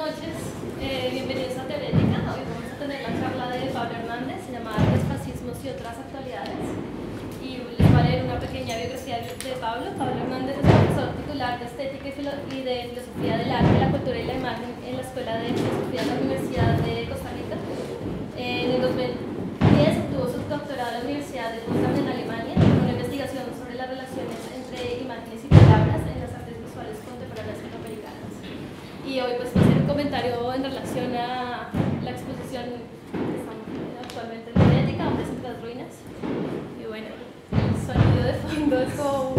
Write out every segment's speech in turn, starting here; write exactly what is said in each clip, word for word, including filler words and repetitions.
noches, eh, bienvenidos a Teorética. Hoy vamos a tener la charla de Pablo Hernández, llamada Artes, Fascismos y otras actualidades. Y les va a leer una pequeña biografía de Pablo. Pablo Hernández es profesor titular de Estética y, Filo y de Filosofía del Arte, la Cultura y la Imagen en la Escuela de Filosofía de la Universidad de Costa Rica. Eh, en el dos mil diez obtuvo su doctorado en la Universidad de Potsdam en Alemania, con una investigación sobre las relaciones entre imágenes y palabras en las artes visuales contemporáneas latinoamericanas. Y hoy pues va a hacer un comentario en relación a la exposición que estamos actualmente en Teorética, Hombres entre las Ruinas. Y bueno, el sonido de fondo es como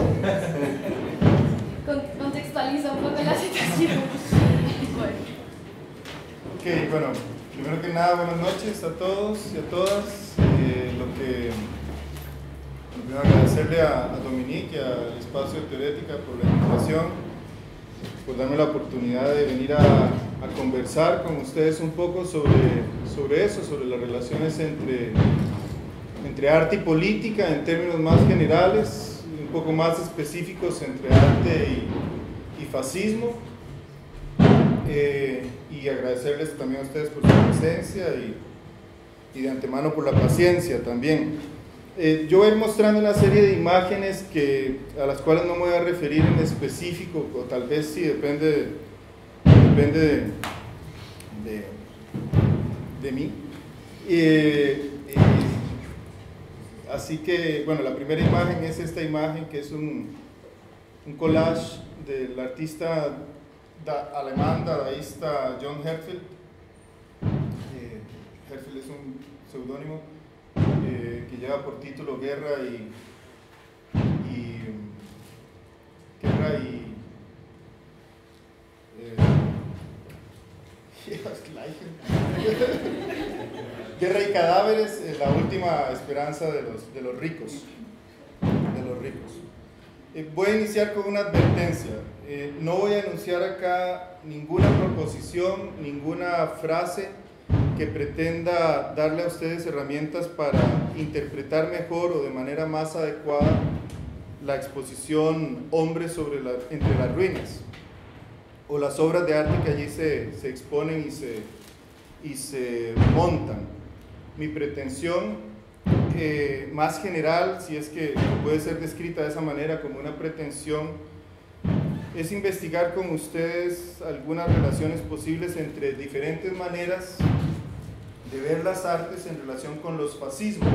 con, contextualiza un poco la situación. Bueno. Ok, bueno, primero que nada, buenas noches a todos y a todas. Eh, lo que quiero agradecerle a, a Dominique y al espacio de Teorética por la invitación, por darme la oportunidad de venir a, a conversar con ustedes un poco sobre, sobre eso, sobre las relaciones entre, entre arte y política en términos más generales, un poco más específicos entre arte y, y fascismo. Eh, y agradecerles también a ustedes por su presencia y, y de antemano por la paciencia también. Eh, yo voy a ir mostrando una serie de imágenes que, a las cuales no me voy a referir en específico, o tal vez sí, depende de, depende de, de, de mí. Eh, eh, así que, bueno, la primera imagen es esta imagen, que es un, un collage del artista da, alemán dadaísta John Herzfeld. Eh, Herzfeld es un seudónimo Eh, que lleva por título Guerra y, y Guerra y eh, Guerra y cadáveres, eh, la última esperanza de los, de los ricos de los ricos. Eh, voy a iniciar con una advertencia. Eh, no voy a enunciar acá ninguna proposición, ninguna frase que pretenda darle a ustedes herramientas para interpretar mejor o de manera más adecuada la exposición Hombres sobre la, entre las ruinas, o las obras de arte que allí se, se exponen y se, y se montan. Mi pretensión eh, más general, si es que puede ser descrita de esa manera como una pretensión, es investigar con ustedes algunas relaciones posibles entre diferentes maneras de ver las artes en relación con los fascismos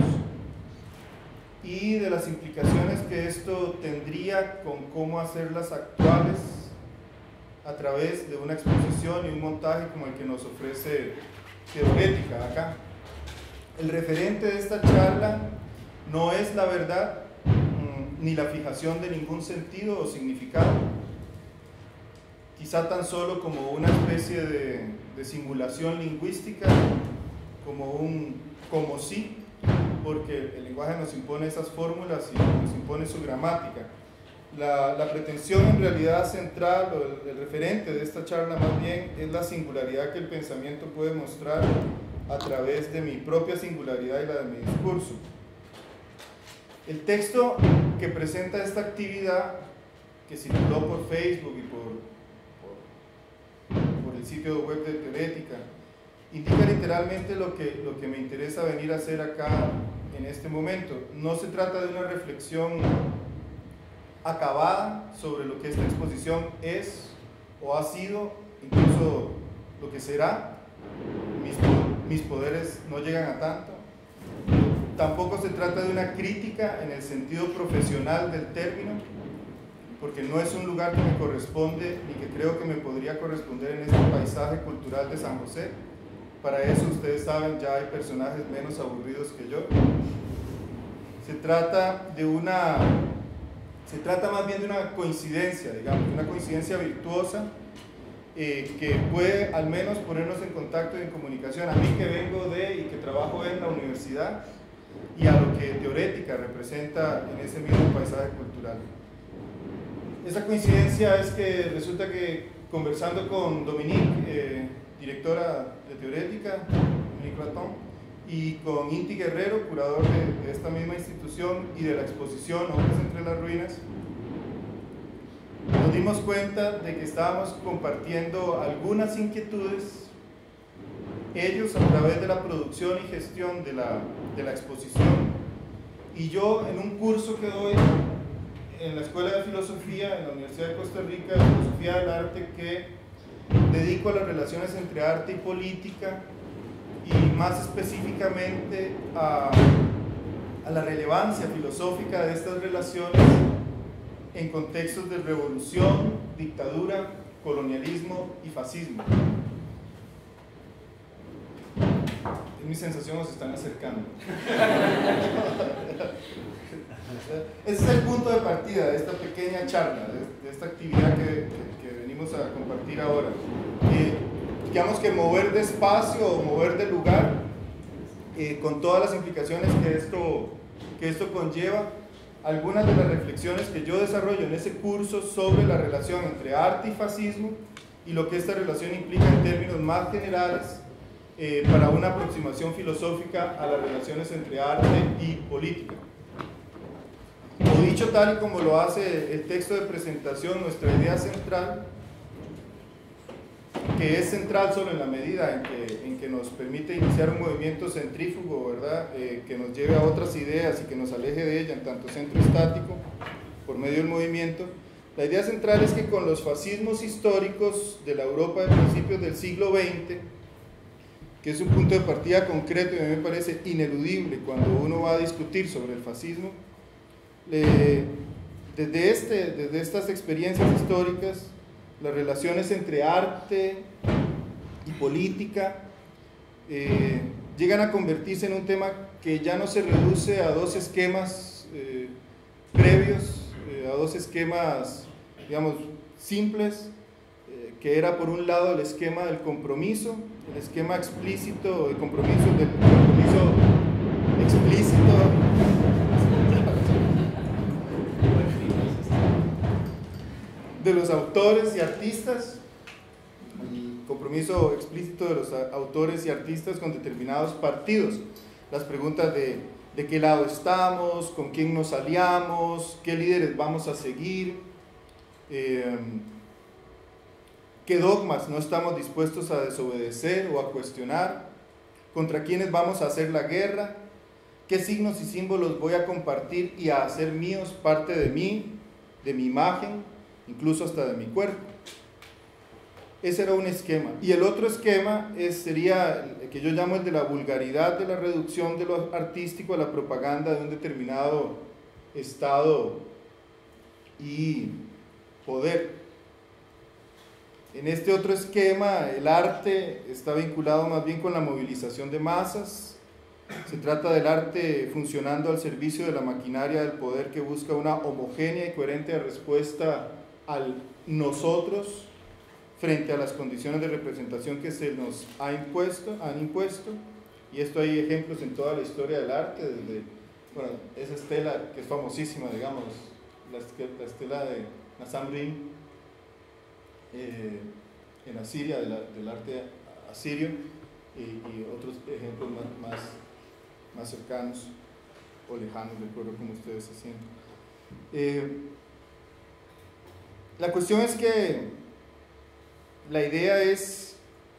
y de las implicaciones que esto tendría con cómo hacerlas actuales a través de una exposición y un montaje como el que nos ofrece Teorética acá. El referente de esta charla no es la verdad ni la fijación de ningún sentido o significado, quizá tan solo como una especie de, de simulación lingüística, como un como sí, porque el lenguaje nos impone esas fórmulas y nos impone su gramática. La, la pretensión en realidad central, o el, el referente de esta charla más bien, es la singularidad que el pensamiento puede mostrar a través de mi propia singularidad y la de mi discurso. El texto que presenta esta actividad, que circuló por Facebook y por, por, por el sitio web de Teorética, indica literalmente lo que, lo que me interesa venir a hacer acá en este momento. No se trata de una reflexión acabada sobre lo que esta exposición es o ha sido, incluso lo que será. Mis, mis poderes no llegan a tanto. Tampoco se trata de una crítica en el sentido profesional del término, porque no es un lugar que me corresponde ni que creo que me podría corresponder en este paisaje cultural de San José. Para eso, ustedes saben, ya hay personajes menos aburridos que yo. Se trata de una, se trata más bien de una coincidencia, digamos, una coincidencia virtuosa eh, que puede al menos ponernos en contacto y en comunicación. A mí que vengo de y que trabajo en la universidad y a lo que Teorética representa en ese mismo paisaje cultural. Esa coincidencia es que resulta que conversando con Dominique, eh, directora de Teorética, Dominique Raton, y con Inti Guerrero, curador de, de esta misma institución y de la exposición Hombres entre las Ruinas, nos dimos dimos cuenta de que estábamos compartiendo algunas inquietudes, ellos a través de la producción y gestión de la, de la exposición, y yo en un curso que doy en la Escuela de Filosofía, en la Universidad de Costa Rica, de Filosofía del Arte, que dedico a las relaciones entre arte y política, y más específicamente a, a la relevancia filosófica de estas relaciones en contextos de revolución, dictadura, colonialismo y fascismo. Es mi sensación, nos están acercando. Ese es el punto de partida de esta pequeña charla, de, de esta actividad que, que, que venimos a compartir ahora. Eh, digamos que mover de espacio o mover de lugar, eh, con todas las implicaciones que esto, que esto conlleva. Algunas de las reflexiones que yo desarrollo en ese curso sobre la relación entre arte y fascismo y lo que esta relación implica en términos más generales, eh, para una aproximación filosófica a las relaciones entre arte y política. O dicho tal y como lo hace el texto de presentación, nuestra idea central, que es central solo en la medida en que, en que nos permite iniciar un movimiento centrífugo, ¿verdad? Eh, que nos lleve a otras ideas y que nos aleje de ella en tanto centro estático por medio del movimiento. La idea central es que con los fascismos históricos de la Europa de principios del siglo veinte, que es un punto de partida concreto y a mí me parece ineludible cuando uno va a discutir sobre el fascismo, eh, desde, este, desde estas experiencias históricas, las relaciones entre arte y política eh, llegan a convertirse en un tema que ya no se reduce a dos esquemas eh, previos, eh, a dos esquemas, digamos, simples, eh, que era por un lado el esquema del compromiso, el esquema explícito, el compromiso del compromiso explícito, de los autores y artistas, el compromiso explícito de los autores y artistas con determinados partidos, las preguntas de, de qué lado estamos, con quién nos aliamos, qué líderes vamos a seguir, eh, qué dogmas no estamos dispuestos a desobedecer o a cuestionar, contra quiénes vamos a hacer la guerra, qué signos y símbolos voy a compartir y a hacer míos, parte de mí, de mi imagen, incluso hasta de mi cuerpo. Ese era un esquema. Y el otro esquema es, sería el que yo llamo el de la vulgaridad, de la reducción de lo artístico a la propaganda de un determinado estado y poder. En este otro esquema, el arte está vinculado más bien con la movilización de masas. Se trata del arte funcionando al servicio de la maquinaria del poder que busca una homogénea y coherente respuesta al nosotros frente a las condiciones de representación que se nos ha impuesto, han impuesto, y esto hay ejemplos en toda la historia del arte, desde, bueno, esa estela que es famosísima, digamos, la, la estela de Nasam-Rim, eh, en Asiria, de la, del arte asirio, y, y otros ejemplos más, más, más cercanos o lejanos, de acuerdo como ustedes se sienten. Eh, La cuestión es que la idea es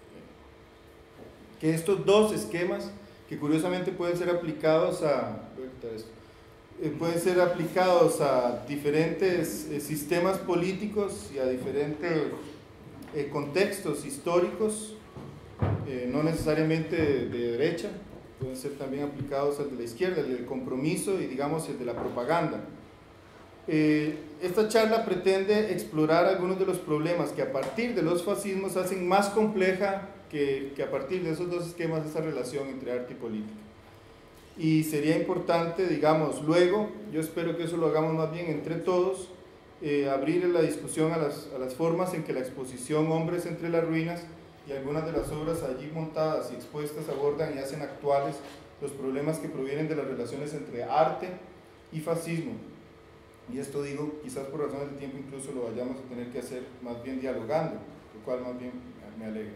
que estos dos esquemas, que curiosamente pueden ser aplicados a, voy a quitar esto, eh, pueden ser aplicados a diferentes eh, sistemas políticos y a diferentes eh, contextos históricos, eh, no necesariamente de, de derecha, pueden ser también aplicados al de la izquierda, el del compromiso y digamos el de la propaganda. Eh, esta charla pretende explorar algunos de los problemas que a partir de los fascismos hacen más compleja que, que a partir de esos dos esquemas esa relación entre arte y política. Y sería importante, digamos, luego, yo espero que eso lo hagamos más bien entre todos, eh, abrir la discusión a las, a las formas en que la exposición Hombres entre las ruinas y algunas de las obras allí montadas y expuestas abordan y hacen actuales los problemas que provienen de las relaciones entre arte y fascismo. Y esto digo, quizás por razones de tiempo incluso lo vayamos a tener que hacer más bien dialogando, lo cual más bien me alegra.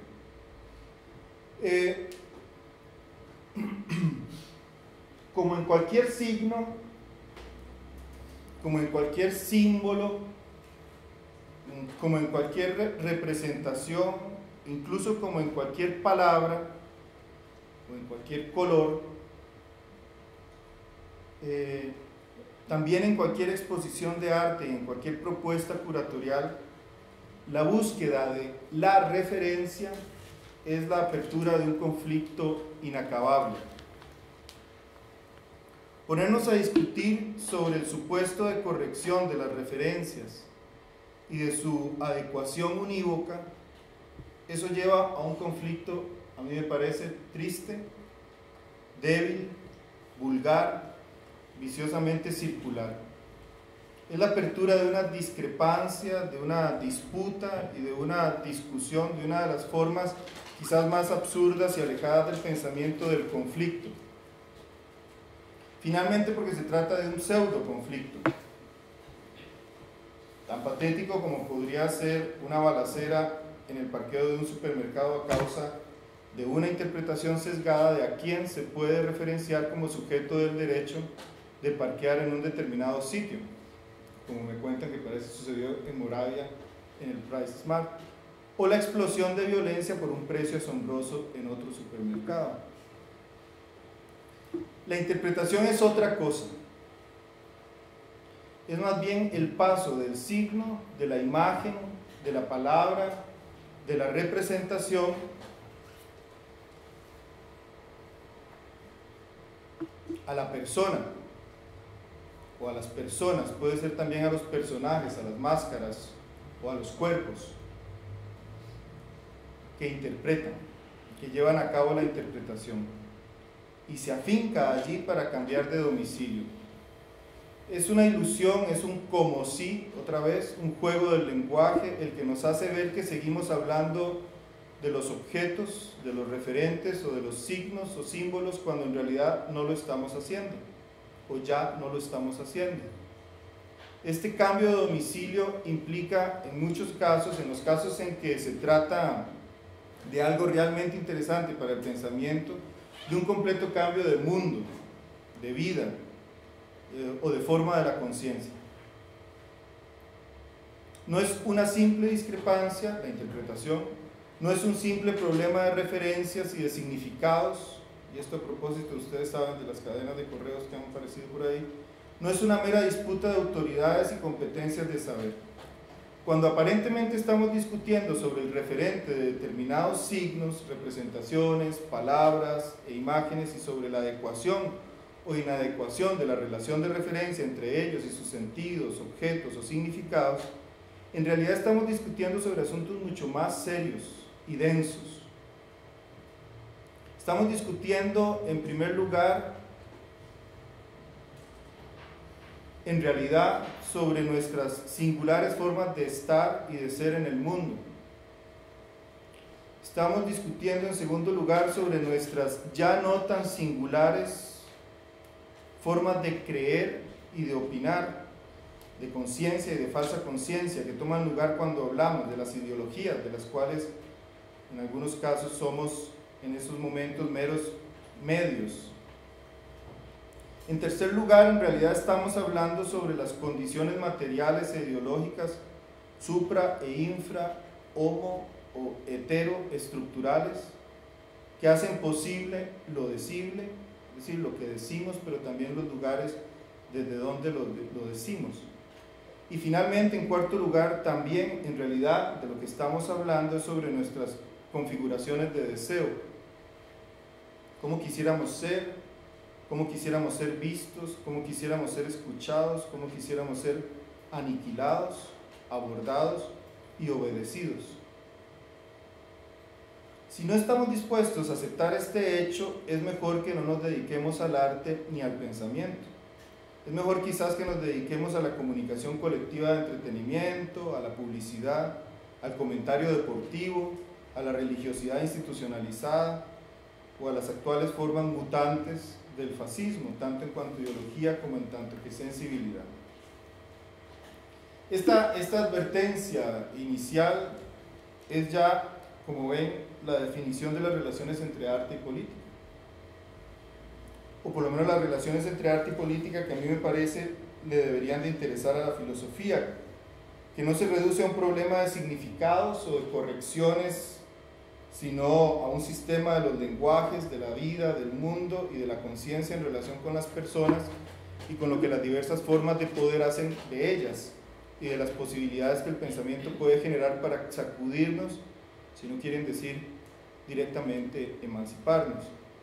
Eh, como en cualquier signo, como en cualquier símbolo, como en cualquier representación, incluso como en cualquier palabra o en cualquier color, eh, también en cualquier exposición de arte y en cualquier propuesta curatorial, la búsqueda de la referencia es la apertura de un conflicto inacabable. Ponernos a discutir sobre el supuesto de corrección de las referencias y de su adecuación unívoca, eso lleva a un conflicto, a mí me parece, triste, débil, vulgar, viciosamente circular. Es la apertura de una discrepancia, de una disputa y de una discusión, de una de las formas quizás más absurdas y alejadas del pensamiento del conflicto. Finalmente, porque se trata de un pseudo conflicto, tan patético como podría ser una balacera en el parqueo de un supermercado a causa de una interpretación sesgada de a quién se puede referenciar como sujeto del derecho de parquear en un determinado sitio, como me cuentan que parece sucedió en Moravia en el Price Smart, o la explosión de violencia por un precio asombroso en otro supermercado. La interpretación es otra cosa, es más bien el paso del signo, de la imagen, de la palabra, de la representación a la persona o a las personas, puede ser también a los personajes, a las máscaras o a los cuerpos que interpretan, que llevan a cabo la interpretación y se afinca allí para cambiar de domicilio. Es una ilusión, es un como si, otra vez, un juego del lenguaje el que nos hace ver que seguimos hablando de los objetos, de los referentes o de los signos o símbolos cuando en realidad no lo estamos haciendo o ya no lo estamos haciendo. Este cambio de domicilio implica en muchos casos, en los casos en que se trata de algo realmente interesante para el pensamiento, de un completo cambio de mundo, de vida eh, o de forma de la conciencia. No es una simple discrepancia, la interpretación, no es un simple problema de referencias y de significados, y esto a propósito, ustedes saben de las cadenas de correos que han aparecido por ahí, no es una mera disputa de autoridades y competencias de saber. Cuando aparentemente estamos discutiendo sobre el referente de determinados signos, representaciones, palabras e imágenes y sobre la adecuación o inadecuación de la relación de referencia entre ellos y sus sentidos, objetos o significados, en realidad estamos discutiendo sobre asuntos mucho más serios y densos. Estamos discutiendo, en primer lugar, en realidad, sobre nuestras singulares formas de estar y de ser en el mundo. Estamos discutiendo, en segundo lugar, sobre nuestras ya no tan singulares formas de creer y de opinar, de conciencia y de falsa conciencia, que toman lugar cuando hablamos de las ideologías, de las cuales en algunos casos somos en esos momentos meros medios. En tercer lugar, en realidad estamos hablando sobre las condiciones materiales e ideológicas supra e infra, homo o heteroestructurales que hacen posible lo decible, es decir, lo que decimos, pero también los lugares desde donde lo, lo decimos. Y finalmente, en cuarto lugar, también en realidad de lo que estamos hablando es sobre nuestras configuraciones de deseo, cómo quisiéramos ser, cómo quisiéramos ser vistos, cómo quisiéramos ser escuchados, cómo quisiéramos ser aniquilados, abordados y obedecidos. Si no estamos dispuestos a aceptar este hecho, es mejor que no nos dediquemos al arte ni al pensamiento. Es mejor quizás que nos dediquemos a la comunicación colectiva de entretenimiento, a la publicidad, al comentario deportivo, a la religiosidad institucionalizada o a las actuales formas mutantes del fascismo, tanto en cuanto a ideología como en tanto que sensibilidad. Esta, esta advertencia inicial es ya, como ven, la definición de las relaciones entre arte y política, o por lo menos las relaciones entre arte y política que a mí me parece le deberían de interesar a la filosofía, que no se reduce a un problema de significados o de correcciones, sino a un sistema de los lenguajes, de la vida, del mundo y de la conciencia en relación con las personas y con lo que las diversas formas de poder hacen de ellas y de las posibilidades que el pensamiento puede generar para sacudirnos, si no quieren decir directamente emanciparnos.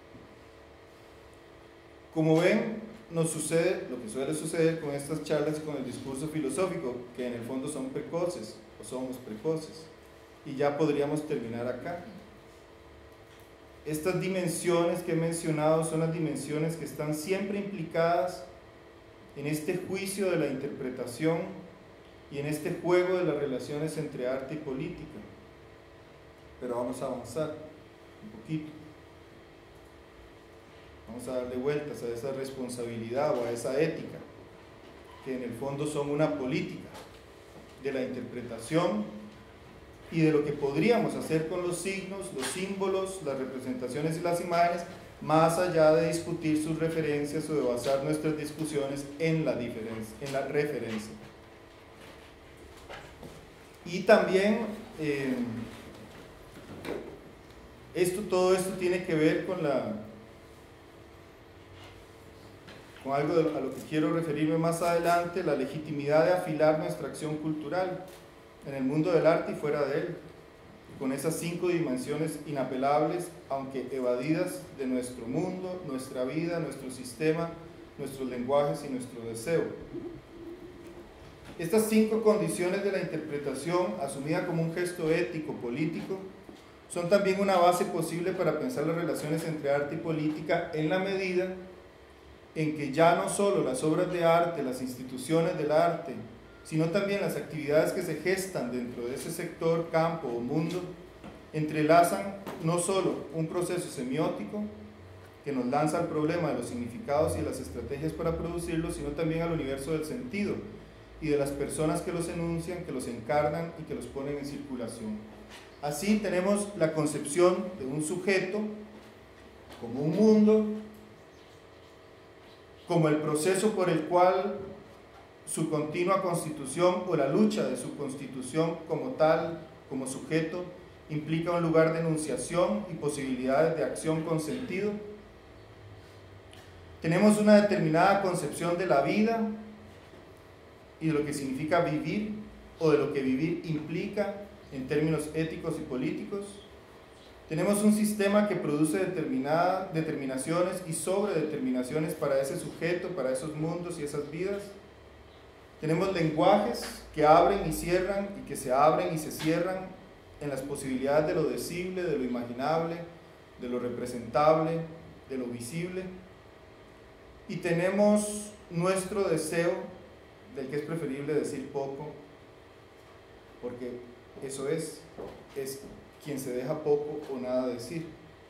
Como ven, nos sucede lo que suele suceder con estas charlas y con el discurso filosófico, que en el fondo son precoces o somos precoces, y ya podríamos terminar acá. Estas dimensiones que he mencionado son las dimensiones que están siempre implicadas en este juicio de la interpretación y en este juego de las relaciones entre arte y política. Pero vamos a avanzar un poquito. Vamos a darle vueltas a esa responsabilidad o a esa ética, que en el fondo son una política de la interpretación y de lo que podríamos hacer con los signos, los símbolos, las representaciones y las imágenes, más allá de discutir sus referencias o de basar nuestras discusiones en la diferencia, en la referencia. Y también eh, esto, todo esto tiene que ver con la con algo de, a lo que quiero referirme más adelante, la legitimidad de afilar nuestra acción cultural en el mundo del arte y fuera de él, con esas cinco dimensiones inapelables, aunque evadidas, de nuestro mundo, nuestra vida, nuestro sistema, nuestros lenguajes y nuestro deseo. Estas cinco condiciones de la interpretación, asumida como un gesto ético, político, son también una base posible para pensar las relaciones entre arte y política en la medida en que ya no solo las obras de arte, las instituciones del arte, sino también las actividades que se gestan dentro de ese sector, campo o mundo, entrelazan no solo un proceso semiótico que nos lanza al problema de los significados y las estrategias para producirlos, sino también al universo del sentido y de las personas que los enuncian, que los encarnan y que los ponen en circulación. Así tenemos la concepción de un sujeto como un mundo, como el proceso por el cual su continua constitución o la lucha de su constitución como tal, como sujeto, implica un lugar de enunciación y posibilidades de acción con sentido. Tenemos una determinada concepción de la vida y de lo que significa vivir o de lo que vivir implica en términos éticos y políticos. Tenemos un sistema que produce determinadas determinaciones y sobredeterminaciones para ese sujeto, para esos mundos y esas vidas. Tenemos lenguajes que abren y cierran y que se abren y se cierran en las posibilidades de lo decible, de lo imaginable, de lo representable, de lo visible. Y tenemos nuestro deseo, del que es preferible decir poco, porque eso es, es quien se deja poco o nada decir.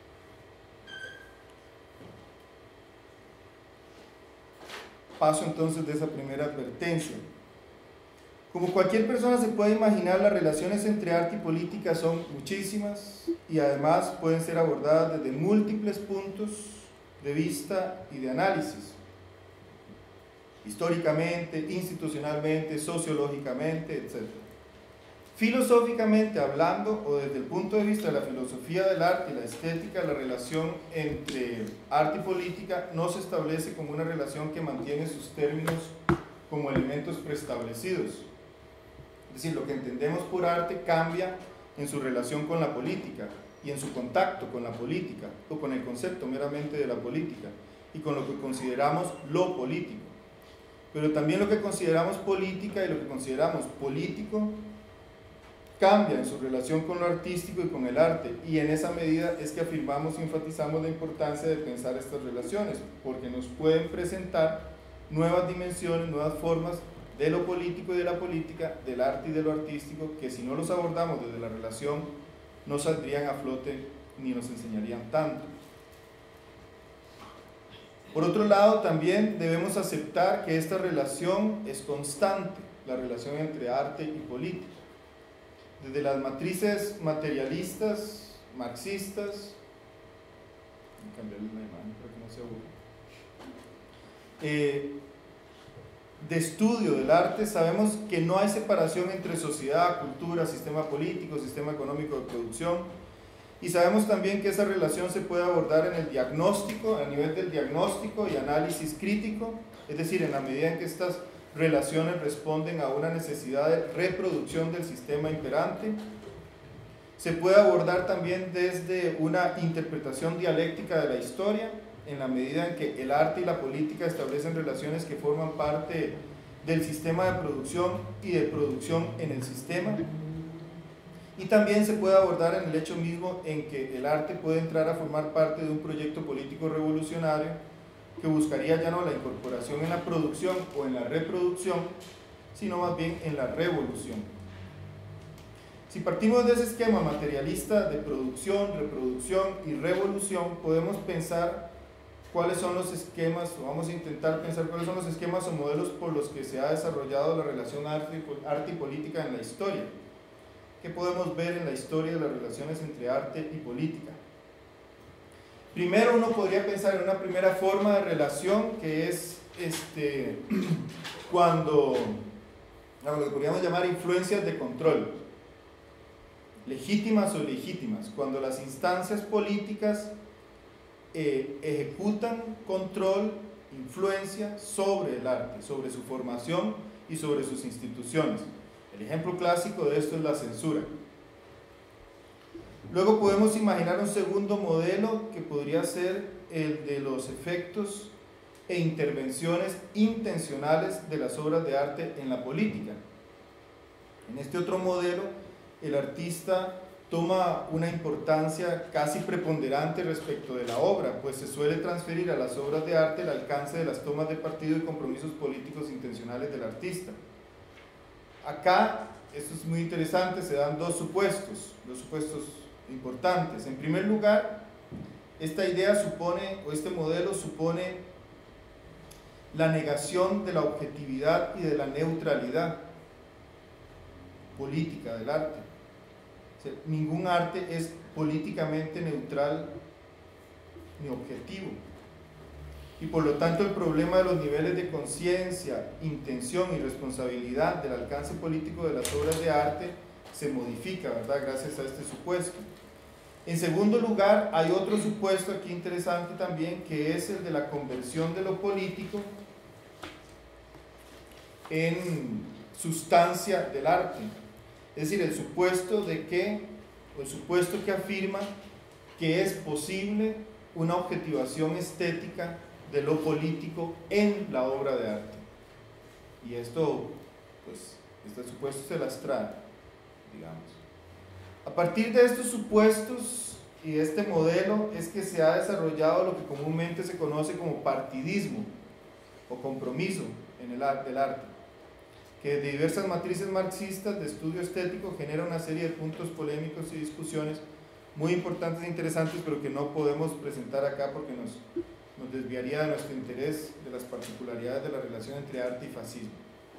Paso entonces de esa primera advertencia. Como cualquier persona se puede imaginar, las relaciones entre arte y política son muchísimas y además pueden ser abordadas desde múltiples puntos de vista y de análisis. Históricamente, institucionalmente, sociológicamente, etcétera. Filosóficamente hablando, o desde el punto de vista de la filosofía del arte y la estética, la relación entre arte y política no se establece como una relación que mantiene sus términos como elementos preestablecidos. Es decir, lo que entendemos por arte cambia en su relación con la política y en su contacto con la política, o con el concepto meramente de la política, y con lo que consideramos lo político. Pero también lo que consideramos política y lo que consideramos político cambia en su relación con lo artístico y con el arte, y en esa medida es que afirmamos y enfatizamos la importancia de pensar estas relaciones, porque nos pueden presentar nuevas dimensiones, nuevas formas de lo político y de la política, del arte y de lo artístico, que si no los abordamos desde la relación no saldrían a flote ni nos enseñarían tanto. Por otro lado, también debemos aceptar que esta relación es constante, la relación entre arte y política. Desde las matrices materialistas, marxistas, voy a cambiarles la imagen para que no se aburra, eh, de estudio del arte, sabemos que no hay separación entre sociedad, cultura, sistema político, sistema económico de producción, y sabemos también que esa relación se puede abordar en el diagnóstico, a nivel del diagnóstico y análisis crítico, es decir, en la medida en que estas relaciones responden a una necesidad de reproducción del sistema imperante. Se puede abordar también desde una interpretación dialéctica de la historia, en la medida en que el arte y la política establecen relaciones que forman parte del sistema de producción y de producción en el sistema. Y también se puede abordar en el hecho mismo en que el arte puede entrar a formar parte de un proyecto político revolucionario que buscaría ya no la incorporación en la producción o en la reproducción, sino más bien en la revolución. Si partimos de ese esquema materialista de producción, reproducción y revolución, podemos pensar cuáles son los esquemas, o vamos a intentar pensar cuáles son los esquemas o modelos por los que se ha desarrollado la relación arte y, arte y política en la historia. ¿Qué podemos ver en la historia de las relaciones entre arte y política? Primero, uno podría pensar en una primera forma de relación que es este, cuando, lo que podríamos llamar influencias de control, legítimas o ilegítimas, cuando las instancias políticas eh, ejecutan control, influencia sobre el arte, sobre su formación y sobre sus instituciones. El ejemplo clásico de esto es la censura. Luego podemos imaginar un segundo modelo que podría ser el de los efectos e intervenciones intencionales de las obras de arte en la política. En este otro modelo, el artista toma una importancia casi preponderante respecto de la obra, pues se suele transferir a las obras de arte el alcance de las tomas de partido y compromisos políticos intencionales del artista. Acá, esto es muy interesante, se dan dos supuestos, dos supuestos importantes. En primer lugar, esta idea supone, o este modelo supone la negación de la objetividad y de la neutralidad política del arte. O sea, ningún arte es políticamente neutral ni objetivo. Y por lo tanto el problema de los niveles de conciencia, intención y responsabilidad del alcance político de las obras de arte se modifica, ¿verdad?, gracias a este supuesto. En segundo lugar, hay otro supuesto aquí interesante también, que es el de la conversión de lo político en sustancia del arte. Es decir, el supuesto de que, o el supuesto que afirma que es posible una objetivación estética de lo político en la obra de arte. Y esto, pues, este supuesto se las trae, digamos. A partir de estos supuestos y de este modelo es que se ha desarrollado lo que comúnmente se conoce como partidismo o compromiso en el arte, del arte, que de diversas matrices marxistas de estudio estético genera una serie de puntos polémicos y discusiones muy importantes e interesantes, pero que no podemos presentar acá porque nos, nos desviaría de nuestro interés de las particularidades de la relación entre arte y fascismo.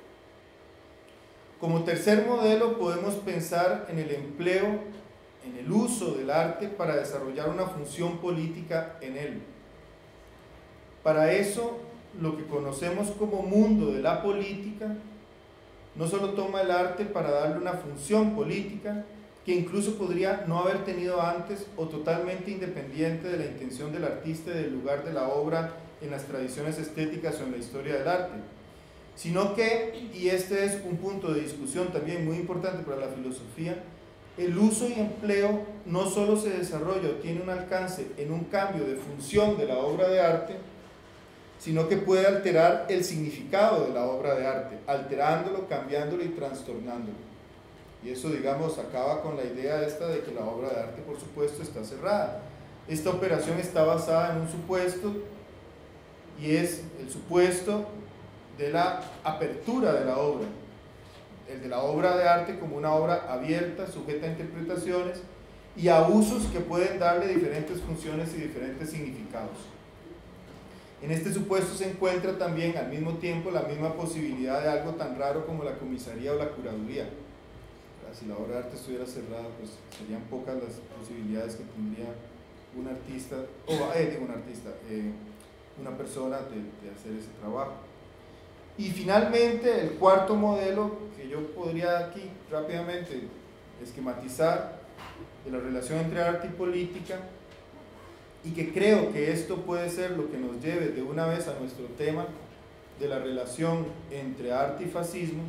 Como tercer modelo podemos pensar en el empleo, en el uso del arte para desarrollar una función política en él. Para eso, lo que conocemos como mundo de la política no solo toma el arte para darle una función política, que incluso podría no haber tenido antes o totalmente independiente de la intención del artista y del lugar de la obra en las tradiciones estéticas o en la historia del arte, sino que, y este es un punto de discusión también muy importante para la filosofía, el uso y empleo no solo se desarrolla o tiene un alcance en un cambio de función de la obra de arte, sino que puede alterar el significado de la obra de arte, alterándolo, cambiándolo y trastornándolo. Y eso, digamos, acaba con la idea esta de que la obra de arte, por supuesto, está cerrada. Esta operación está basada en un supuesto, y es el supuesto de la apertura de la obra, el de la obra de arte como una obra abierta, sujeta a interpretaciones y a usos que pueden darle diferentes funciones y diferentes significados. En este supuesto se encuentra también al mismo tiempo la misma posibilidad de algo tan raro como la comisaría o la curaduría. Si la obra de arte estuviera cerrada, pues serían pocas las posibilidades que tendría un artista, o eh, digo un artista, eh, una persona de, de hacer ese trabajo. Y finalmente, el cuarto modelo que yo podría aquí rápidamente esquematizar de la relación entre arte y política, y que creo que esto puede ser lo que nos lleve de una vez a nuestro tema de la relación entre arte y fascismo.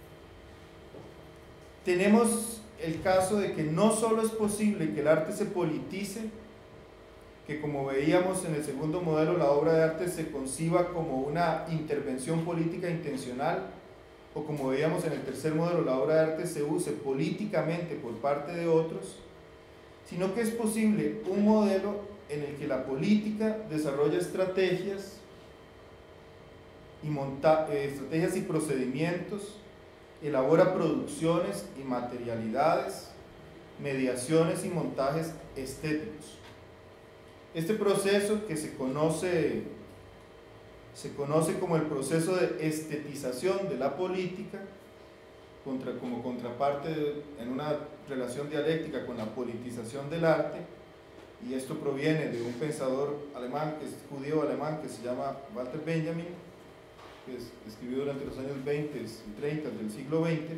Tenemos el caso de que no solo es posible que el arte se politice, que como veíamos en el segundo modelo, la obra de arte se conciba como una intervención política intencional, o como veíamos en el tercer modelo, la obra de arte se use políticamente por parte de otros, sino que es posible un modelo en el que la política desarrolla estrategias y, monta eh, estrategias y procedimientos, elabora producciones y materialidades, mediaciones y montajes estéticos. Este proceso, que se conoce, se conoce como el proceso de estetización de la política, contra, como contraparte de, en una relación dialéctica con la politización del arte, y esto proviene de un pensador alemán, que es judío alemán, que se llama Walter Benjamin, que es, escribió durante los años veinte y treinta del siglo veinte.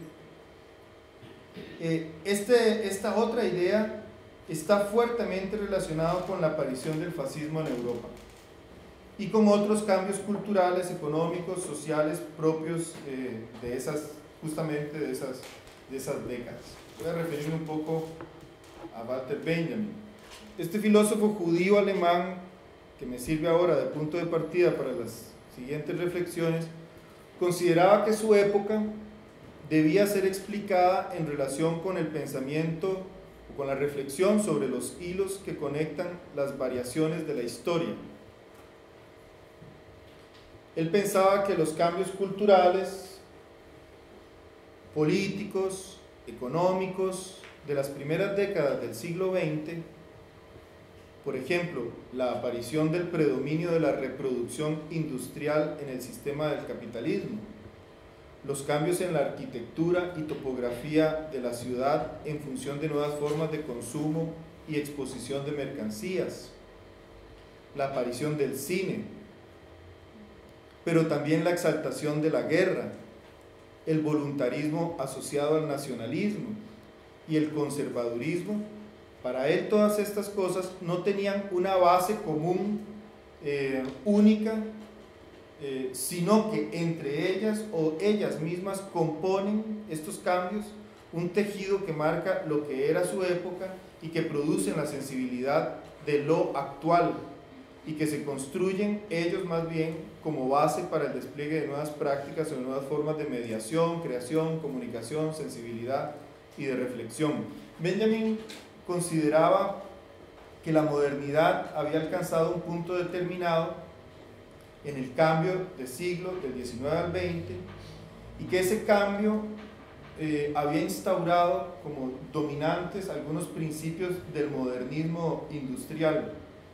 Eh, este, esta otra idea está fuertemente relacionado con la aparición del fascismo en Europa y con otros cambios culturales, económicos, sociales propios eh, de esas, justamente de esas, de esas décadas. Voy a referirme un poco a Walter Benjamin. Este filósofo judío alemán, que me sirve ahora de punto de partida para las siguientes reflexiones, consideraba que su época debía ser explicada en relación con el pensamiento o con la reflexión sobre los hilos que conectan las variaciones de la historia. Él pensaba que los cambios culturales, políticos, económicos de las primeras décadas del siglo veinte, por ejemplo, la aparición del predominio de la reproducción industrial en el sistema del capitalismo, los cambios en la arquitectura y topografía de la ciudad en función de nuevas formas de consumo y exposición de mercancías, la aparición del cine, pero también la exaltación de la guerra, el voluntarismo asociado al nacionalismo y el conservadurismo. Para él todas estas cosas no tenían una base común, eh, única, eh, sino que entre ellas o ellas mismas componen estos cambios un tejido que marca lo que era su época y que producen la sensibilidad de lo actual, y que se construyen ellos más bien como base para el despliegue de nuevas prácticas o de nuevas formas de mediación, creación, comunicación, sensibilidad y de reflexión. Benjamin consideraba que la modernidad había alcanzado un punto determinado en el cambio de siglo del diecinueve al veinte, y que ese cambio eh, había instaurado como dominantes algunos principios del modernismo industrial.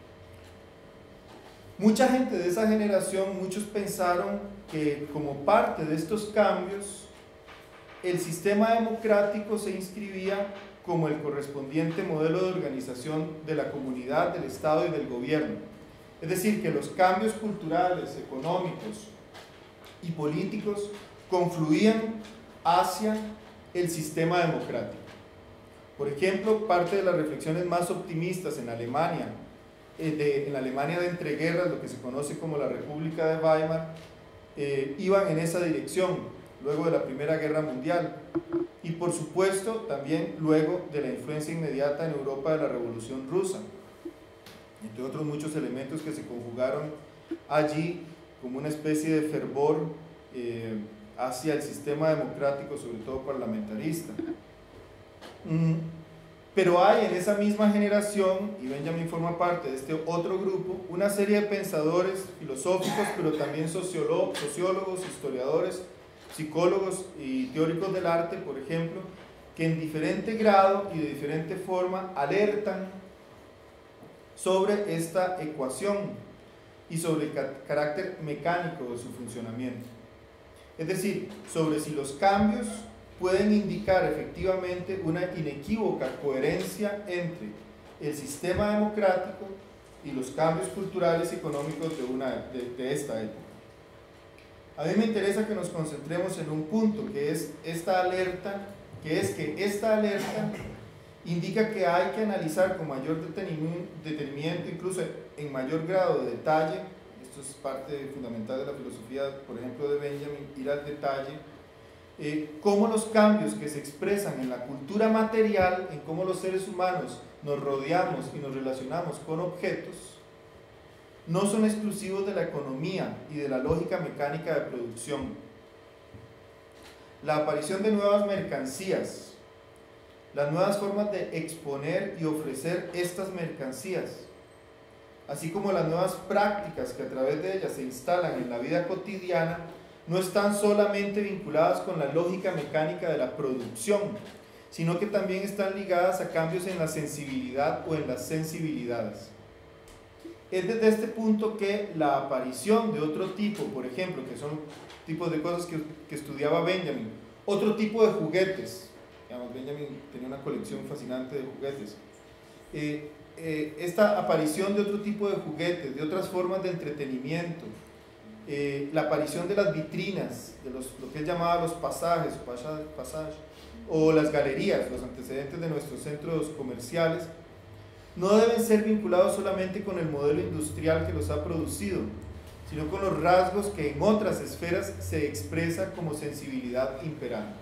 Mucha gente de esa generación, muchos pensaron que como parte de estos cambios, el sistema democrático se inscribía como el correspondiente modelo de organización de la comunidad, del Estado y del gobierno. Es decir, que los cambios culturales, económicos y políticos confluían hacia el sistema democrático. Por ejemplo, parte de las reflexiones más optimistas en Alemania, eh, de, en la Alemania de entreguerras, lo que se conoce como la República de Weimar, eh, iban en esa dirección, luego de la Primera Guerra Mundial, y por supuesto también luego de la influencia inmediata en Europa de la Revolución Rusa, entre otros muchos elementos que se conjugaron allí como una especie de fervor eh, hacia el sistema democrático, sobre todo parlamentarista. Mm, pero hay en esa misma generación, y Benjamin forma parte de este otro grupo, una serie de pensadores filosóficos, pero también sociólogos, sociólogos, historiadores, psicólogos y teóricos del arte, por ejemplo, que en diferente grado y de diferente forma alertan sobre esta ecuación y sobre el carácter mecánico de su funcionamiento. Es decir, sobre si los cambios pueden indicar efectivamente una inequívoca coherencia entre el sistema democrático y los cambios culturales y económicos de, una, de, de esta época. A mí me interesa que nos concentremos en un punto, que es esta alerta, que es que esta alerta indica que hay que analizar con mayor detenimiento, incluso en mayor grado de detalle. Esto es parte fundamental de la filosofía, por ejemplo, de Benjamin, ir al detalle, eh, cómo los cambios que se expresan en la cultura material, en cómo los seres humanos nos rodeamos y nos relacionamos con objetos, no son exclusivos de la economía y de la lógica mecánica de producción. La aparición de nuevas mercancías, las nuevas formas de exponer y ofrecer estas mercancías, así como las nuevas prácticas que a través de ellas se instalan en la vida cotidiana, no están solamente vinculadas con la lógica mecánica de la producción, sino que también están ligadas a cambios en la sensibilidad o en las sensibilidades. Es desde este punto que la aparición de otro tipo, por ejemplo, que son tipos de cosas que, que estudiaba Benjamin, otro tipo de juguetes, digamos, Benjamin tenía una colección fascinante de juguetes, eh, eh, esta aparición de otro tipo de juguetes, de otras formas de entretenimiento, eh, la aparición de las vitrinas, de los, lo que él llamaba los pasajes, passage, o las galerías, los antecedentes de nuestros centros comerciales, no deben ser vinculados solamente con el modelo industrial que los ha producido, sino con los rasgos que en otras esferas se expresa como sensibilidad imperante.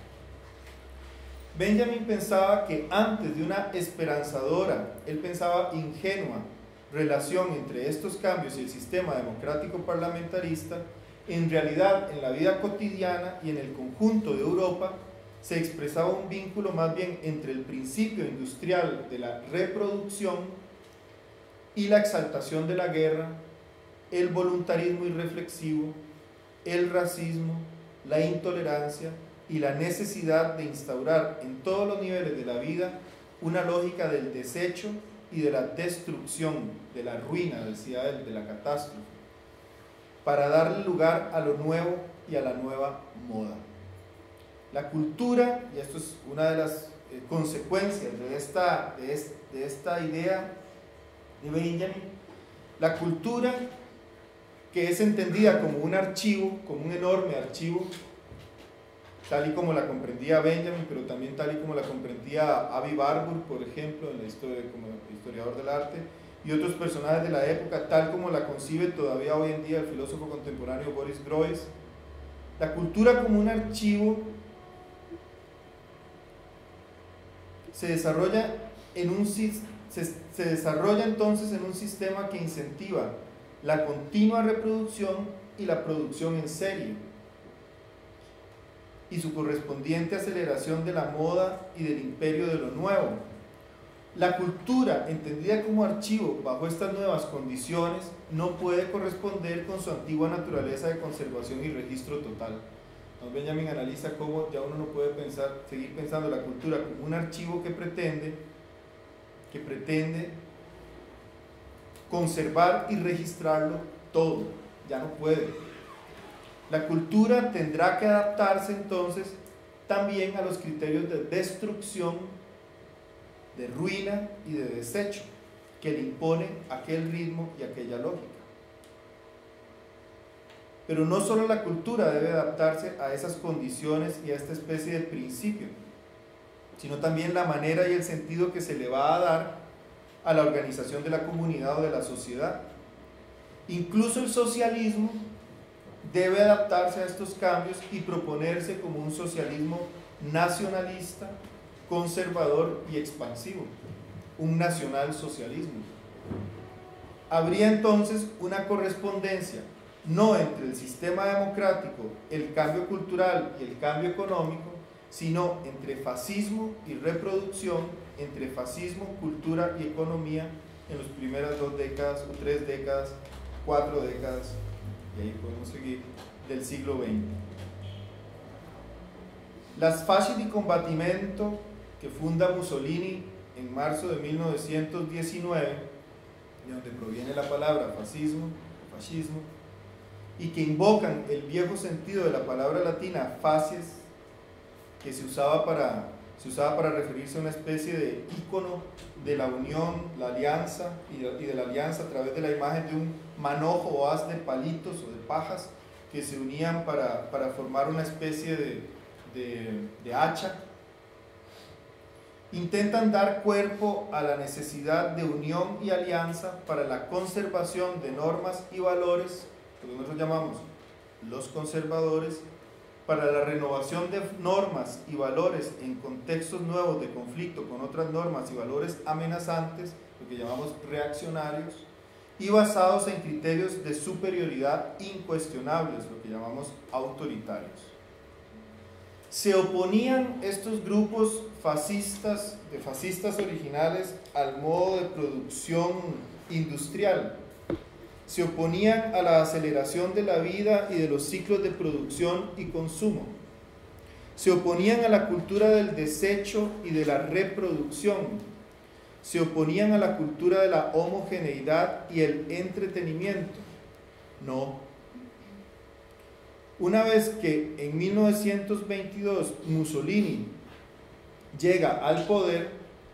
Benjamin pensaba que antes de una esperanzadora, él pensaba ingenua, relación entre estos cambios y el sistema democrático parlamentarista, en realidad en la vida cotidiana y en el conjunto de Europa, se expresaba un vínculo más bien entre el principio industrial de la reproducción y la exaltación de la guerra, el voluntarismo irreflexivo, el racismo, la intolerancia y la necesidad de instaurar en todos los niveles de la vida una lógica del desecho y de la destrucción, de la ruina, decía él, de la catástrofe, para darle lugar a lo nuevo y a la nueva moda. La cultura, y esto es una de las eh, consecuencias de esta, de, es, de esta idea de Benjamin, la cultura que es entendida como un archivo, como un enorme archivo, tal y como la comprendía Benjamin, pero también tal y como la comprendía Avi Warburg, por ejemplo, en la historia, como historiador del arte, y otros personajes de la época, tal como la concibe todavía hoy en día el filósofo contemporáneo Boris Groys. La cultura como un archivo se desarrolla, en un, se, se desarrolla entonces en un sistema que incentiva la continua reproducción y la producción en serie, y su correspondiente aceleración de la moda y del imperio de lo nuevo. La cultura, entendida como archivo bajo estas nuevas condiciones, no puede corresponder con su antigua naturaleza de conservación y registro total. Benjamin analiza cómo ya uno no puede pensar, seguir pensando la cultura como un archivo que pretende, que pretende conservar y registrarlo todo, ya no puede. La cultura tendrá que adaptarse entonces también a los criterios de destrucción, de ruina y de desecho que le impone aquel ritmo y aquella lógica. Pero no solo la cultura debe adaptarse a esas condiciones y a esta especie de principio, sino también la manera y el sentido que se le va a dar a la organización de la comunidad o de la sociedad. Incluso el socialismo debe adaptarse a estos cambios y proponerse como un socialismo nacionalista, conservador y expansivo, un nacionalsocialismo. Habría entonces una correspondencia no entre el sistema democrático, el cambio cultural y el cambio económico, sino entre fascismo y reproducción, entre fascismo, cultura y economía en las primeras dos décadas o tres décadas, cuatro décadas, y ahí podemos seguir, del siglo veinte. Las Fasci di Combattimento que funda Mussolini en marzo de mil novecientos diecinueve, de donde proviene la palabra fascismo, fascismo, y que invocan el viejo sentido de la palabra latina facies, que se usaba para, se usaba para referirse a una especie de ícono de la unión, la alianza, y de, y de la alianza a través de la imagen de un manojo o haz de palitos o de pajas que se unían para, para formar una especie de, de, de hacha, intentan dar cuerpo a la necesidad de unión y alianza para la conservación de normas y valores, lo que nosotros llamamos los conservadores, para la renovación de normas y valores en contextos nuevos de conflicto con otras normas y valores amenazantes, lo que llamamos reaccionarios, y basados en criterios de superioridad incuestionables, lo que llamamos autoritarios. Se oponían estos grupos fascistas, de fascistas originales, al modo de producción industrial. Se oponían a la aceleración de la vida y de los ciclos de producción y consumo. Se oponían a la cultura del desecho y de la reproducción. Se oponían a la cultura de la homogeneidad y el entretenimiento. No. Una vez que en mil novecientos veintidós Mussolini llega al poder,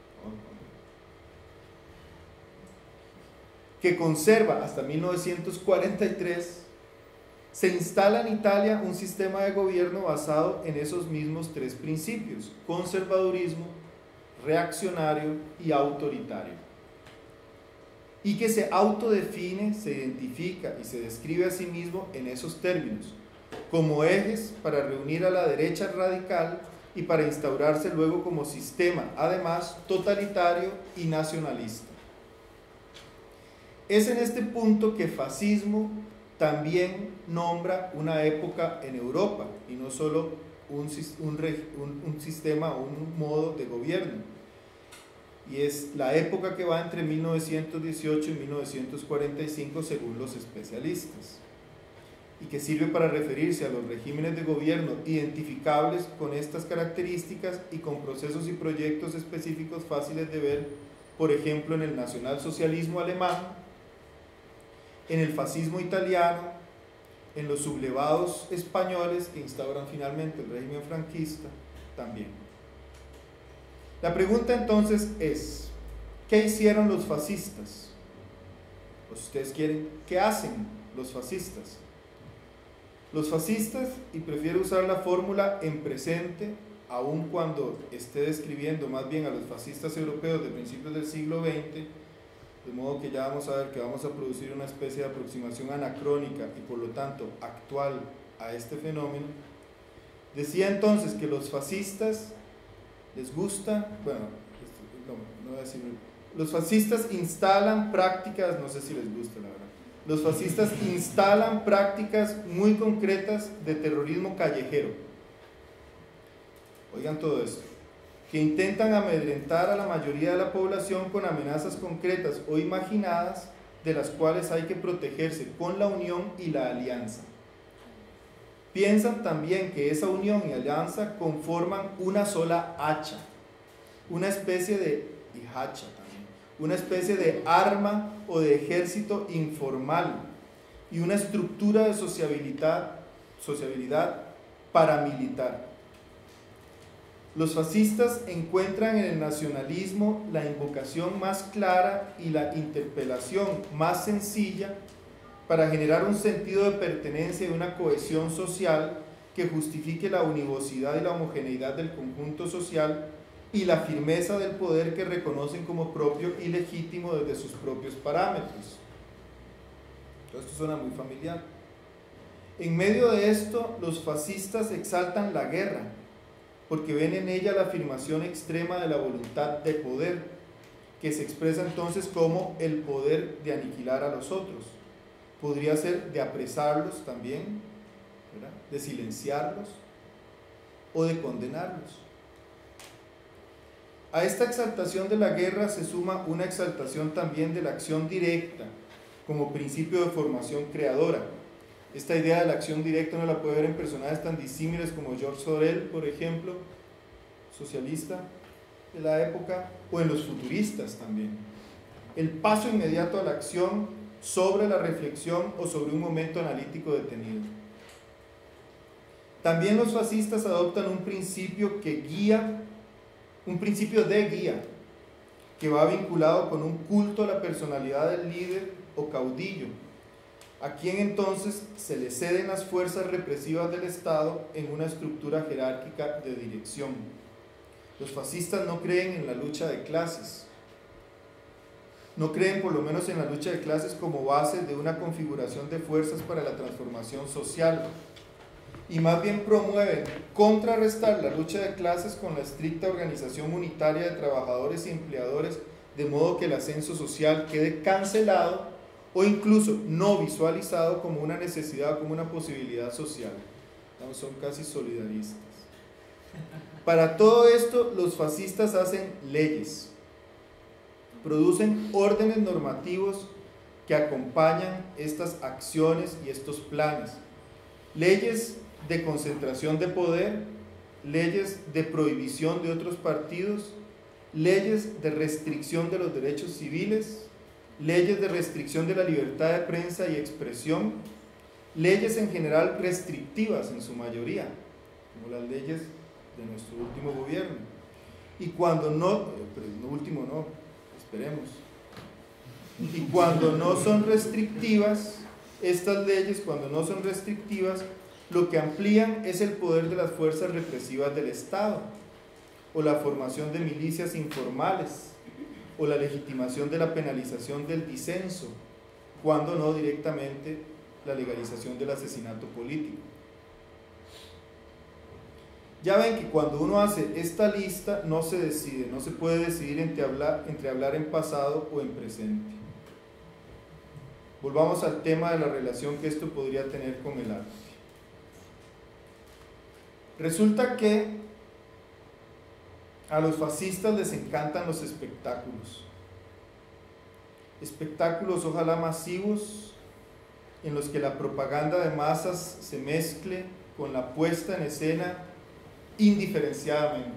que conserva hasta mil novecientos cuarenta y tres, se instala en Italia un sistema de gobierno basado en esos mismos tres principios: conservadurismo, reaccionario y autoritario, y que se autodefine, se identifica y se describe a sí mismo en esos términos, como ejes para reunir a la derecha radical y para instaurarse luego como sistema, además, totalitario y nacionalista. Es en este punto que fascismo también nombra una época en Europa, y no solo un, un, un, un sistema o un modo de gobierno. Y es la época que va entre mil novecientos dieciocho y mil novecientos cuarenta y cinco según los especialistas, y que sirve para referirse a los regímenes de gobierno identificables con estas características y con procesos y proyectos específicos fáciles de ver, por ejemplo, en el nacionalsocialismo alemán, en el fascismo italiano, en los sublevados españoles que instauran finalmente el régimen franquista también. La pregunta entonces es, ¿qué hicieron los fascistas? Pues ustedes quieren, ¿qué hacen los fascistas? Los fascistas, y prefiero usar la fórmula en presente, aun cuando esté describiendo más bien a los fascistas europeos de principios del siglo veinte, de modo que ya vamos a ver que vamos a producir una especie de aproximación anacrónica y por lo tanto actual a este fenómeno. Decía entonces que los fascistas les gusta, bueno, no, no voy a decir, los fascistas instalan prácticas, no sé si les gusta la verdad, los fascistas instalan prácticas muy concretas de terrorismo callejero. Oigan todo esto, que intentan amedrentar a la mayoría de la población con amenazas concretas o imaginadas, de las cuales hay que protegerse con la unión y la alianza. Piensan también que esa unión y alianza conforman una sola hacha, una especie de y hacha también, una especie de arma o de ejército informal y una estructura de sociabilidad, sociabilidad paramilitar. Los fascistas encuentran en el nacionalismo la invocación más clara y la interpelación más sencilla para generar un sentido de pertenencia y una cohesión social que justifique la univocidad y la homogeneidad del conjunto social y la firmeza del poder que reconocen como propio y legítimo desde sus propios parámetros. Todo esto suena muy familiar. En medio de esto, los fascistas exaltan la guerra, porque ven en ella la afirmación extrema de la voluntad de poder, que se expresa entonces como el poder de aniquilar a los otros. Podría ser de apresarlos también, ¿verdad?, de silenciarlos o de condenarlos. A esta exaltación de la guerra se suma una exaltación también de la acción directa como principio de formación creadora. Esta idea de la acción directa uno la puede ver en personajes tan disímiles como George Sorel, por ejemplo, socialista de la época, o en los futuristas también. El paso inmediato a la acción sobre la reflexión o sobre un momento analítico detenido. También los fascistas adoptan un principio que guía, un principio de guía, que va vinculado con un culto a la personalidad del líder o caudillo, a quien entonces se le ceden las fuerzas represivas del Estado en una estructura jerárquica de dirección. Los fascistas no creen en la lucha de clases, no creen por lo menos en la lucha de clases como base de una configuración de fuerzas para la transformación social, y más bien promueven contrarrestar la lucha de clases con la estricta organización unitaria de trabajadores y empleadores, de modo que el ascenso social quede cancelado o incluso no visualizado como una necesidad o como una posibilidad social. No, son casi solidaristas. Para todo esto, los fascistas hacen leyes, producen órdenes normativos que acompañan estas acciones y estos planes. Leyes de concentración de poder, leyes de prohibición de otros partidos, leyes de restricción de los derechos civiles, leyes de restricción de la libertad de prensa y expresión, leyes en general restrictivas en su mayoría, como las leyes de nuestro último gobierno. Y cuando no, pero no último no, esperemos, y cuando no son restrictivas, estas leyes cuando no son restrictivas, lo que amplían es el poder de las fuerzas represivas del Estado, o la formación de milicias informales, o la legitimación de la penalización del disenso, cuando no directamente la legalización del asesinato político. Ya ven que cuando uno hace esta lista no se decide, no se puede decidir entre hablar, entre hablar en pasado o en presente. Volvamos al tema de la relación que esto podría tener con el arte. Resulta que a los fascistas les encantan los espectáculos. Espectáculos ojalá masivos, en los que la propaganda de masas se mezcle con la puesta en escena indiferenciadamente.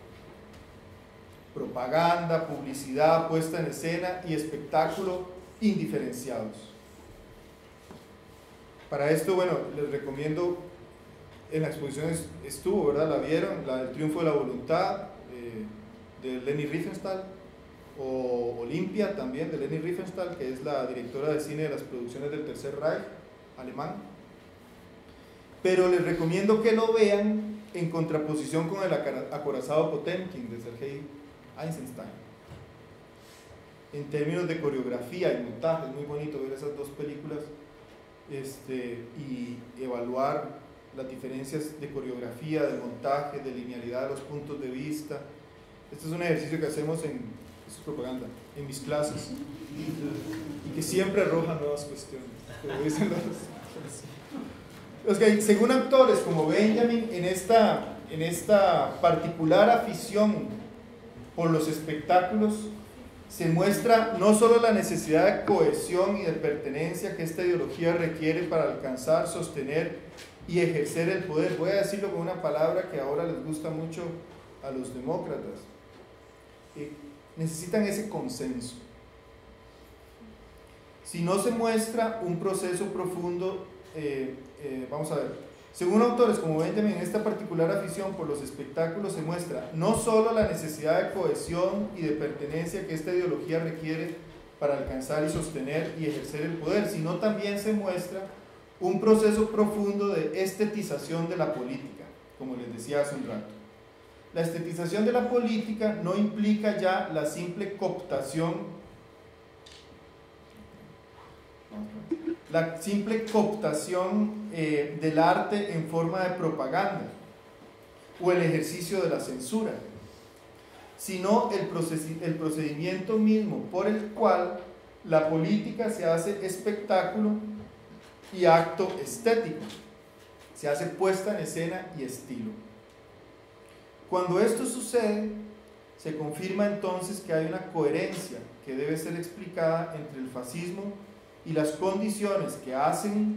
Propaganda, publicidad, puesta en escena y espectáculo indiferenciados. Para esto, bueno, les recomiendo, en la exposición estuvo, ¿verdad? La vieron, la del Triunfo de la Voluntad, eh, de Leni Riefenstahl, o Olimpia también, de Leni Riefenstahl, que es la directora de cine de las producciones del Tercer Reich alemán. Pero les recomiendo que lo vean en contraposición con el acorazado Potemkin de Sergei Eisenstein. En términos de coreografía y montaje, es muy bonito ver esas dos películas este, y evaluar las diferencias de coreografía, de montaje, de linealidad de los puntos de vista. Este es un ejercicio que hacemos en, esto es propaganda, en mis clases, y que siempre arroja nuevas cuestiones, como dicen los, los que, según autores como Benjamin, en esta, en esta particular afición por los espectáculos se muestra no solo la necesidad de cohesión y de pertenencia que esta ideología requiere para alcanzar, sostener y ejercer el poder. Voy a decirlo con una palabra que ahora les gusta mucho a los demócratas. Eh, necesitan ese consenso. Si no se muestra un proceso profundo, eh, eh, vamos a ver, según autores como Benjamin, en esta particular afición por los espectáculos se muestra no solo la necesidad de cohesión y de pertenencia que esta ideología requiere para alcanzar y sostener y ejercer el poder, sino también se muestra un proceso profundo de estetización de la política, como les decía hace un rato. La estetización de la política no implica ya la simple cooptación la simple cooptación eh, del arte en forma de propaganda o el ejercicio de la censura, sino el, el procedimiento mismo por el cual la política se hace espectáculo y acto estético, se hace puesta en escena y estilo. Cuando esto sucede, se confirma entonces que hay una coherencia que debe ser explicada entre el fascismo y las condiciones que hacen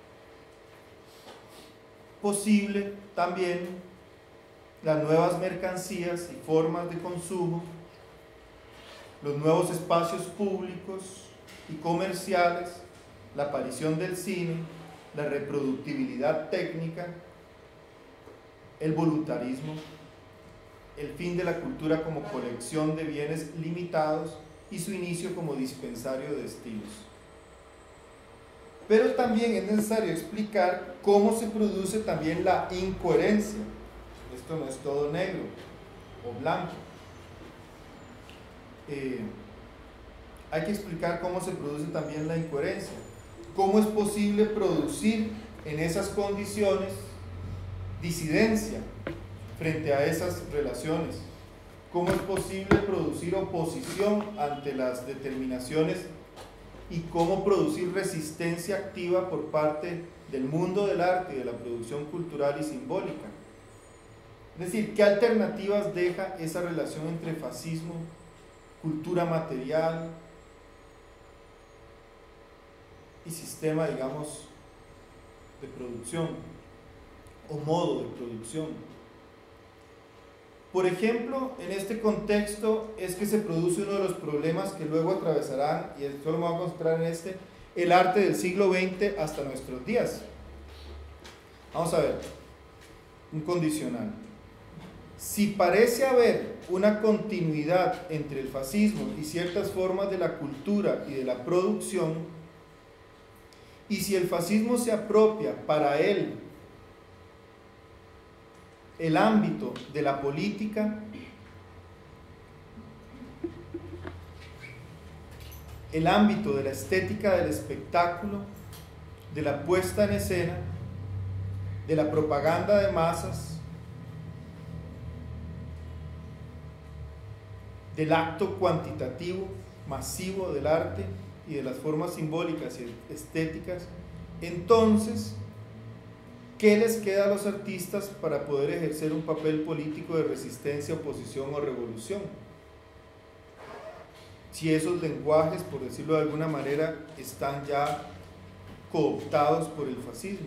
posible también las nuevas mercancías y formas de consumo, los nuevos espacios públicos y comerciales, la aparición del cine, la reproductibilidad técnica, el voluntarismo, el fin de la cultura como colección de bienes limitados y su inicio como dispensario de estilos. pero también es necesario explicar cómo se produce también la incoherencia. Esto no es todo negro o blanco. Eh, hay que explicar cómo se produce también la incoherencia. ¿Cómo es posible producir en esas condiciones disidencia frente a esas relaciones? ¿Cómo es posible producir oposición ante las determinaciones y cómo producir resistencia activa por parte del mundo del arte y de la producción cultural y simbólica? Es decir, ¿qué alternativas deja esa relación entre fascismo, cultura material y sistema, digamos, de producción o modo de producción? Por ejemplo, en este contexto es que se produce uno de los problemas que luego atravesarán, y esto lo vamos a concentrar en este, el arte del siglo veinte hasta nuestros días. Vamos a ver, un condicional. Si parece haber una continuidad entre el fascismo y ciertas formas de la cultura y de la producción, y si el fascismo se apropia para él el ámbito de la política, el ámbito de la estética del espectáculo, de la puesta en escena, de la propaganda de masas, del acto cuantitativo, masivo del arte y de las formas simbólicas y estéticas, entonces, ¿qué les queda a los artistas para poder ejercer un papel político de resistencia, oposición o revolución? Si esos lenguajes, por decirlo de alguna manera, están ya cooptados por el fascismo.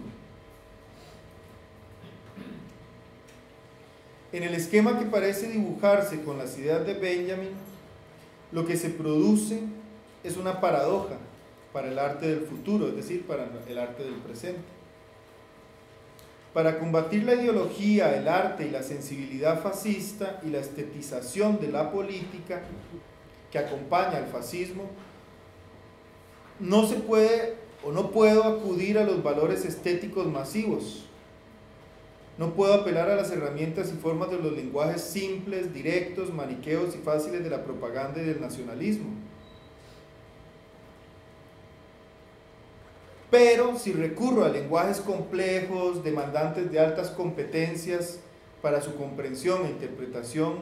En el esquema que parece dibujarse con las ideas de Benjamin, lo que se produce es una paradoja para el arte del futuro, es decir, para el arte del presente. Para combatir la ideología, el arte y la sensibilidad fascista y la estetización de la política que acompaña al fascismo, no se puede o no puedo acudir a los valores estéticos masivos. No puedo apelar a las herramientas y formas de los lenguajes simples, directos, maniqueos y fáciles de la propaganda y del nacionalismo. Pero si recurro a lenguajes complejos, demandantes de altas competencias para su comprensión e interpretación,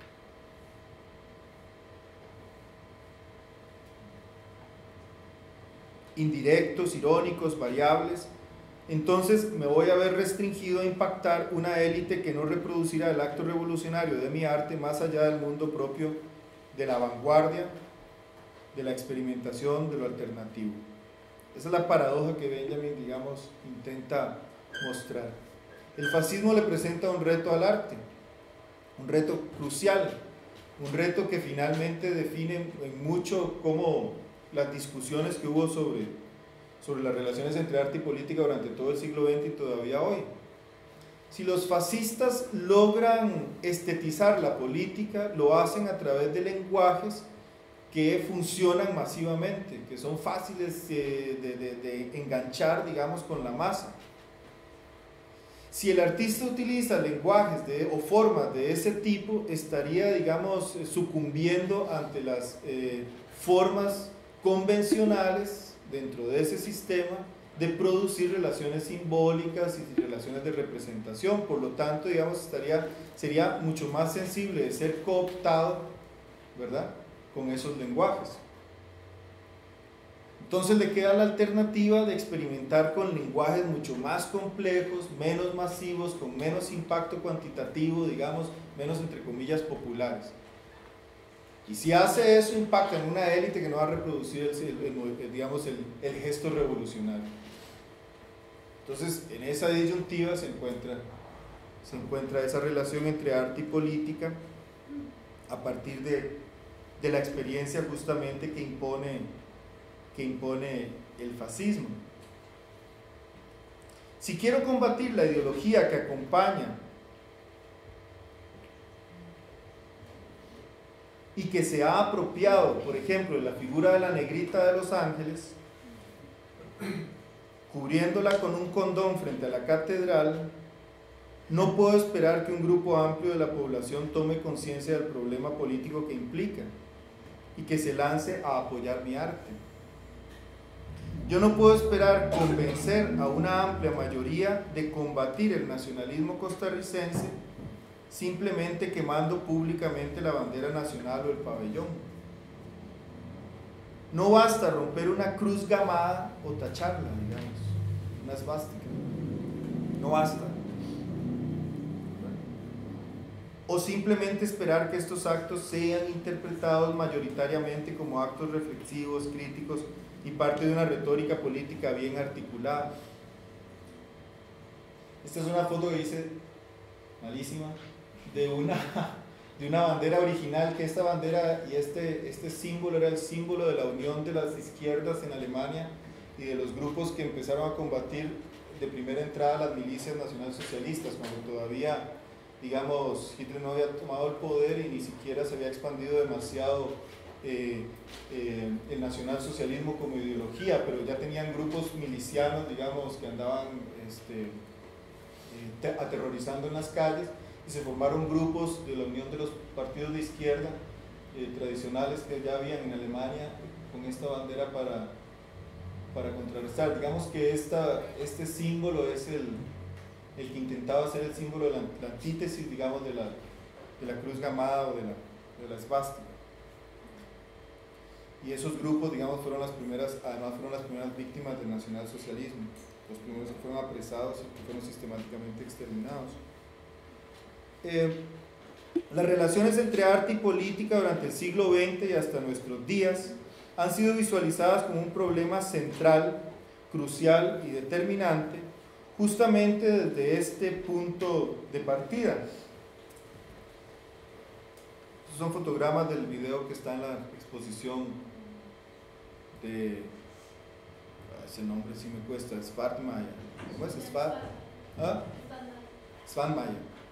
indirectos, irónicos, variables, entonces me voy a ver restringido a impactar una élite que no reproducirá el acto revolucionario de mi arte más allá del mundo propio de la vanguardia, de la experimentación, de lo alternativo. Esa es la paradoja que Benjamin, digamos, intenta mostrar. El fascismo le presenta un reto al arte, un reto crucial, un reto que finalmente define en mucho cómo las discusiones que hubo sobre, sobre las relaciones entre arte y política durante todo el siglo veinte y todavía hoy. Si los fascistas logran estetizar la política, lo hacen a través de lenguajes que funcionan masivamente, que son fáciles eh, de, de, de enganchar, digamos, con la masa. Si el artista utiliza lenguajes de, o formas de ese tipo, estaría, digamos, sucumbiendo ante las eh, formas convencionales dentro de ese sistema de producir relaciones simbólicas y relaciones de representación. Por lo tanto, digamos, estaría, sería mucho más sensible de ser cooptado, ¿verdad?, con esos lenguajes. Entonces le queda la alternativa de experimentar con lenguajes mucho más complejos, menos masivos, con menos impacto cuantitativo, digamos, menos entre comillas populares. Y si hace eso, impacta en una élite que no va a reproducir el, el, el, digamos, el, el gesto revolucionario. Entonces, en esa disyuntiva se encuentra, se encuentra esa relación entre arte y política a partir de, de la experiencia justamente que impone, que impone el fascismo. Si quiero combatir la ideología que acompaña y que se ha apropiado, por ejemplo, de la figura de la negrita de Los Ángeles, cubriéndola con un condón frente a la catedral, no puedo esperar que un grupo amplio de la población tome conciencia del problema político que implica y que se lance a apoyar mi arte. Yo no puedo esperar convencer a una amplia mayoría de combatir el nacionalismo costarricense simplemente quemando públicamente la bandera nacional o el pabellón. No basta romper una cruz gamada o tacharla, digamos, una esvástica. No basta. O simplemente esperar que estos actos sean interpretados mayoritariamente como actos reflexivos, críticos y parte de una retórica política bien articulada. Esta es una foto que hice, malísima, de una, de una bandera original, que esta bandera y este, este símbolo era el símbolo de la unión de las izquierdas en Alemania y de los grupos que empezaron a combatir de primera entrada las milicias nacionalsocialistas, cuando todavía, digamos, Hitler no había tomado el poder y ni siquiera se había expandido demasiado eh, eh, el nacionalsocialismo como ideología, pero ya tenían grupos milicianos, digamos, que andaban este, eh, aterrorizando en las calles, y se formaron grupos de la unión de los partidos de izquierda eh, tradicionales que ya habían en Alemania con esta bandera para, para contrarrestar. Digamos que esta, este símbolo es el el que intentaba ser el símbolo de la, la antítesis, digamos, de la, de la cruz gamada o de la, de la esvástica. Y esos grupos, digamos, fueron las primeras, además fueron las primeras víctimas del nacionalsocialismo, los primeros que fueron apresados y que fueron sistemáticamente exterminados. Eh, las relaciones entre arte y política durante el siglo veinte y hasta nuestros días han sido visualizadas como un problema central, crucial y determinante, justamente desde este punto de partida. Estos son fotogramas del video que está en la exposición de, ese nombre sí me cuesta, Swartmayer. ¿Cómo es? Swart? ¿Ah? Swartmayer.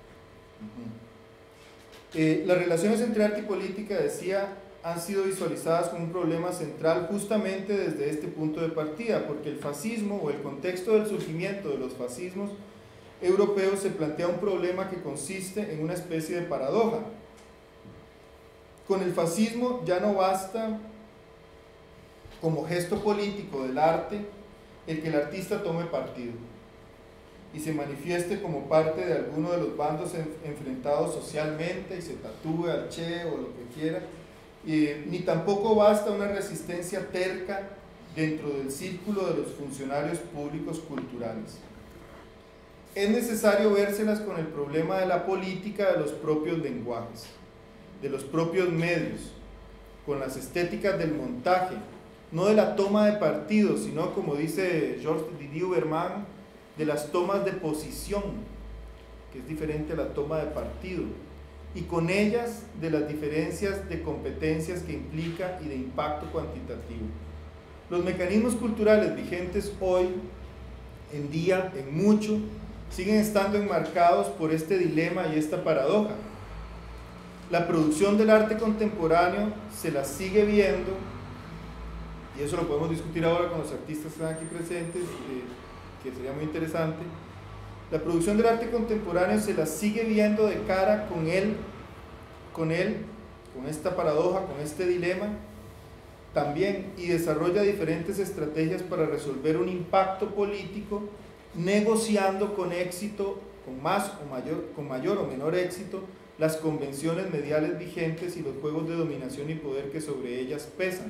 Uh-huh. eh, las relaciones entre arte y política, decía, han sido visualizadas como un problema central justamente desde este punto de partida, porque el fascismo o el contexto del surgimiento de los fascismos europeos se plantea un problema que consiste en una especie de paradoja. Con el fascismo ya no basta como gesto político del arte el que el artista tome partido y se manifieste como parte de alguno de los bandos enfrentados socialmente y se tatúe al Che o lo que quiera. Eh, ni tampoco basta una resistencia terca dentro del círculo de los funcionarios públicos culturales. Es necesario vérselas con el problema de la política de los propios lenguajes, de los propios medios, con las estéticas del montaje, no de la toma de partido, sino, como dice Georges Didier Berman, de las tomas de posición, que es diferente a la toma de partido, y con ellas de las diferencias de competencias que implica y de impacto cuantitativo. Los mecanismos culturales vigentes hoy en día, en mucho, siguen estando enmarcados por este dilema y esta paradoja. La producción del arte contemporáneo se la sigue viendo, y eso lo podemos discutir ahora con los artistas que están aquí presentes, eh, que sería muy interesante. La producción del arte contemporáneo se la sigue viendo de cara con él, con él, con esta paradoja, con este dilema también, y desarrolla diferentes estrategias para resolver un impacto político, negociando con éxito, con más o mayor, con mayor o menor éxito, las convenciones mediales vigentes y los juegos de dominación y poder que sobre ellas pesan.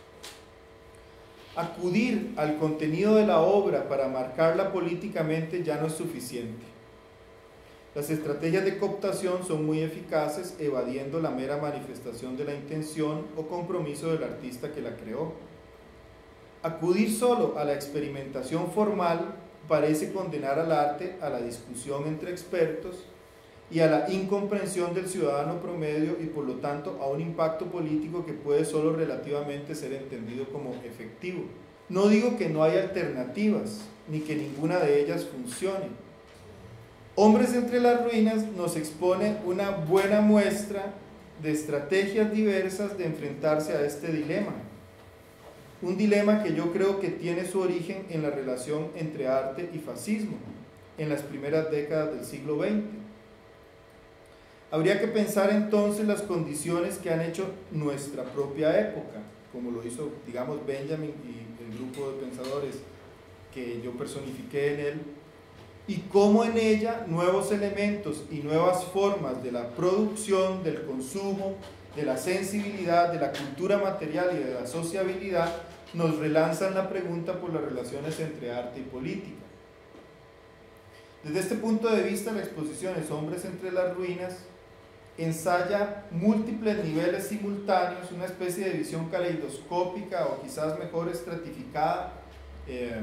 Acudir al contenido de la obra para marcarla políticamente ya no es suficiente. Las estrategias de cooptación son muy eficaces, evadiendo la mera manifestación de la intención o compromiso del artista que la creó. Acudir solo a la experimentación formal parece condenar al arte a la discusión entre expertos y a la incomprensión del ciudadano promedio, y por lo tanto a un impacto político que puede solo relativamente ser entendido como efectivo. No digo que no haya alternativas, ni que ninguna de ellas funcione. Hombres entre las ruinas nos expone una buena muestra de estrategias diversas de enfrentarse a este dilema. un dilema que yo creo que tiene su origen en la relación entre arte y fascismo en las primeras décadas del siglo veinte. Habría que pensar entonces las condiciones que han hecho nuestra propia época, como lo hizo, digamos, Benjamin y el grupo de pensadores que yo personifiqué en él, y cómo en ella nuevos elementos y nuevas formas de la producción, del consumo, de la sensibilidad, de la cultura material y de la sociabilidad nos relanzan la pregunta por las relaciones entre arte y política. Desde este punto de vista, la exposición Hombres entre las ruinas ensaya múltiples niveles simultáneos, una especie de visión caleidoscópica o quizás mejor estratificada, eh,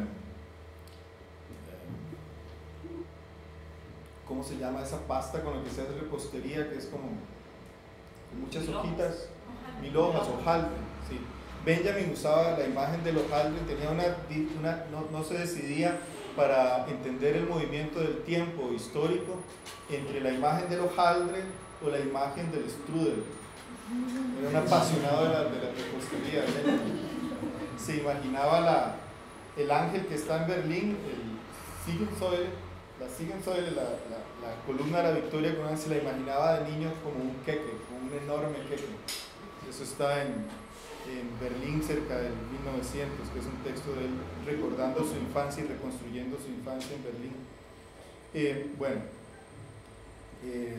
¿cómo se llama esa pasta con la que se hace repostería, que es como muchas hojitas? Mil hojas, hojaldre, sí. Benjamin usaba la imagen del hojaldre, tenía una, una no, no se decidía para entender el movimiento del tiempo histórico entre la imagen del hojaldre o la imagen del strudel. Era un apasionado de la, de la repostería. Se imaginaba la, el ángel que está en Berlín, el Siegensäule, la Siegensäule, la, la, la columna de la Victoria, con se la imaginaba de niño como un queque, como un enorme queque. Eso está en, en Berlín cerca del mil novecientos, que es un texto de él recordando su infancia y reconstruyendo su infancia en Berlín. Eh, bueno, eh,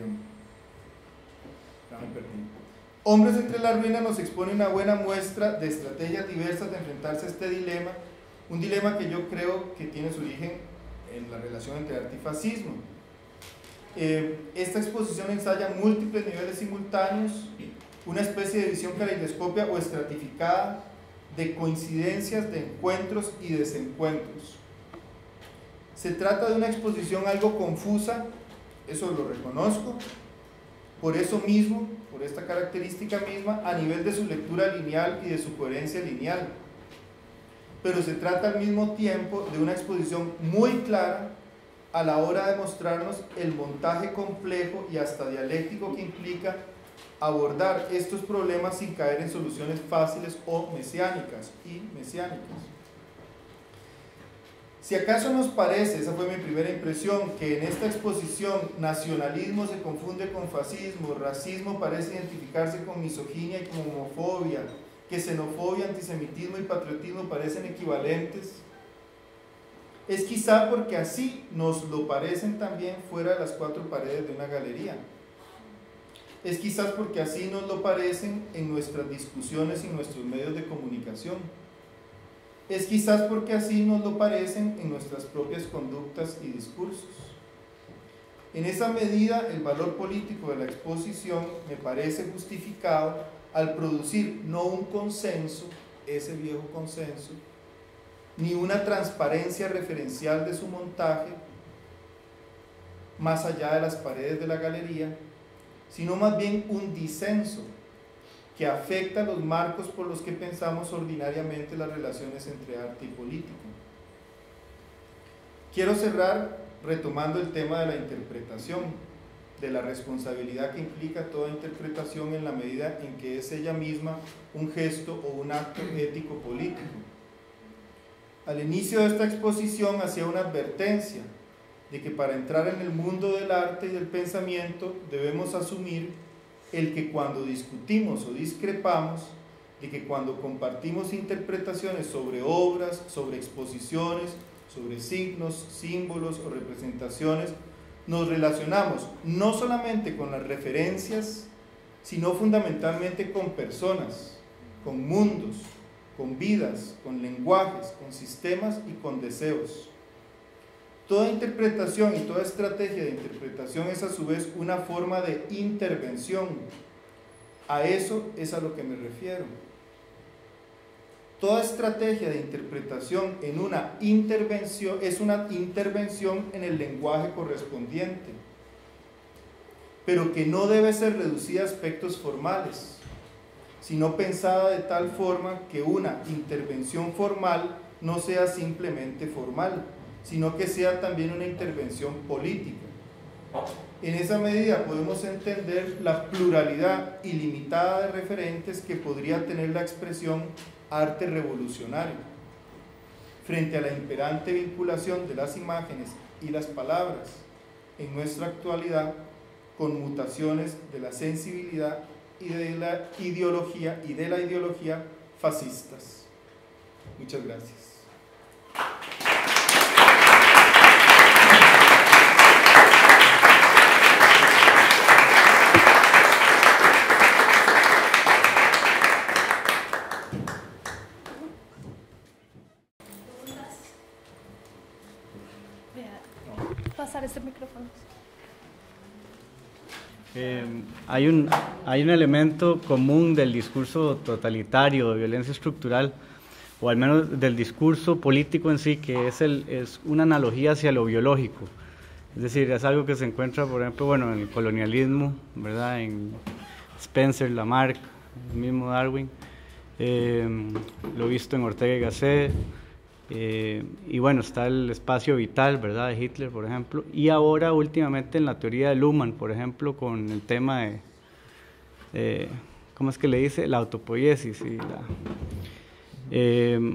no me perdí. Hombres entre las ruinas nos expone una buena muestra de estrategias diversas de enfrentarse a este dilema, un dilema que yo creo que tiene su origen en la relación entre arte y fascismo. Eh, esta exposición ensaya múltiples niveles simultáneos, una especie de visión caleidoscópica o estratificada de coincidencias, de encuentros y desencuentros. Se trata de una exposición algo confusa, eso lo reconozco, por eso mismo, por esta característica misma, a nivel de su lectura lineal y de su coherencia lineal. Pero se trata al mismo tiempo de una exposición muy clara a la hora de mostrarnos el montaje complejo y hasta dialéctico que implica abordar estos problemas sin caer en soluciones fáciles o mesiánicas y mesiánicas. Si acaso nos parece, esa fue mi primera impresión, que en esta exposición nacionalismo se confunde con fascismo, racismo parece identificarse con misoginia y con homofobia, que xenofobia, antisemitismo y patriotismo parecen equivalentes, es quizá porque así nos lo parecen también fuera de las cuatro paredes de una galería. Es quizás porque así nos lo parecen en nuestras discusiones y nuestros medios de comunicación. Es quizás porque así nos lo parecen en nuestras propias conductas y discursos. En esa medida, el valor político de la exposición me parece justificado al producir no un consenso, ese viejo consenso, ni una transparencia referencial de su montaje más allá de las paredes de la galería, sino más bien un disenso que afecta los marcos por los que pensamos ordinariamente las relaciones entre arte y política. Quiero cerrar retomando el tema de la interpretación, de la responsabilidad que implica toda interpretación en la medida en que es ella misma un gesto o un acto ético político. Al inicio de esta exposición hacía una advertencia de que para entrar en el mundo del arte y del pensamiento debemos asumir el que cuando discutimos o discrepamos, de que cuando compartimos interpretaciones sobre obras, sobre exposiciones, sobre signos, símbolos o representaciones, nos relacionamos no solamente con las referencias, sino fundamentalmente con personas, con mundos, con vidas, con lenguajes, con sistemas y con deseos. Toda interpretación y toda estrategia de interpretación es a su vez una forma de intervención. A eso es a lo que me refiero. Toda estrategia de interpretación en una intervención es una intervención en el lenguaje correspondiente, pero que no debe ser reducida a aspectos formales, sino pensada de tal forma que una intervención formal no sea simplemente formal, sino que sea también una intervención política. En esa medida podemos entender la pluralidad ilimitada de referentes que podría tener la expresión arte revolucionario, frente a la imperante vinculación de las imágenes y las palabras en nuestra actualidad con mutaciones de la sensibilidad y de la ideología y de la ideología fascistas. Muchas gracias. Pasar este micrófono. Eh, hay, un, hay un elemento común del discurso totalitario, de violencia estructural, o al menos del discurso político en sí, que es, el, es una analogía hacia lo biológico. Es decir, es algo que se encuentra, por ejemplo, bueno, en el colonialismo, ¿verdad? En Spencer, Lamarck, el mismo Darwin, eh, lo he visto en Ortega y Gasset. Eh, y bueno, está el espacio vital, ¿verdad?, de Hitler, por ejemplo, y ahora últimamente en la teoría de Luhmann, por ejemplo, con el tema de, eh, ¿cómo es que le dice?, la autopoiesis. Y la, eh,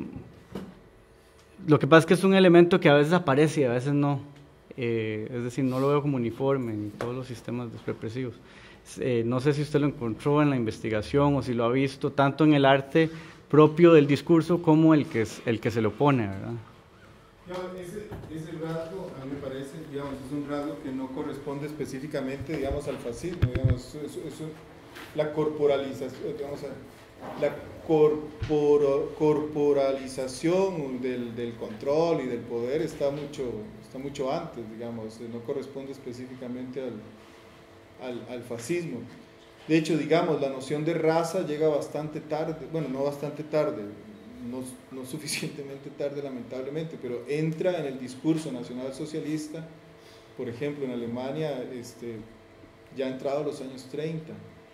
lo que pasa es que es un elemento que a veces aparece y a veces no, eh, es decir, no lo veo como uniforme en todos los sistemas represivos. Eh, no sé si usted lo encontró en la investigación o si lo ha visto, tanto en el arte propio del discurso como el que, es, el que se lo pone, ¿verdad? No, ese, ese rasgo, a mí me parece, digamos, es un rasgo que no corresponde específicamente, digamos, al fascismo, digamos, eso, eso, la corporalización, digamos, la corporo, corporalización del, del control y del poder está mucho, está mucho antes, digamos, no corresponde específicamente al, al, al fascismo. De hecho, digamos, la noción de raza llega bastante tarde, bueno, no bastante tarde, no, no suficientemente tarde lamentablemente, pero entra en el discurso nacionalsocialista, por ejemplo, en Alemania, este, ya entrado los años treinta,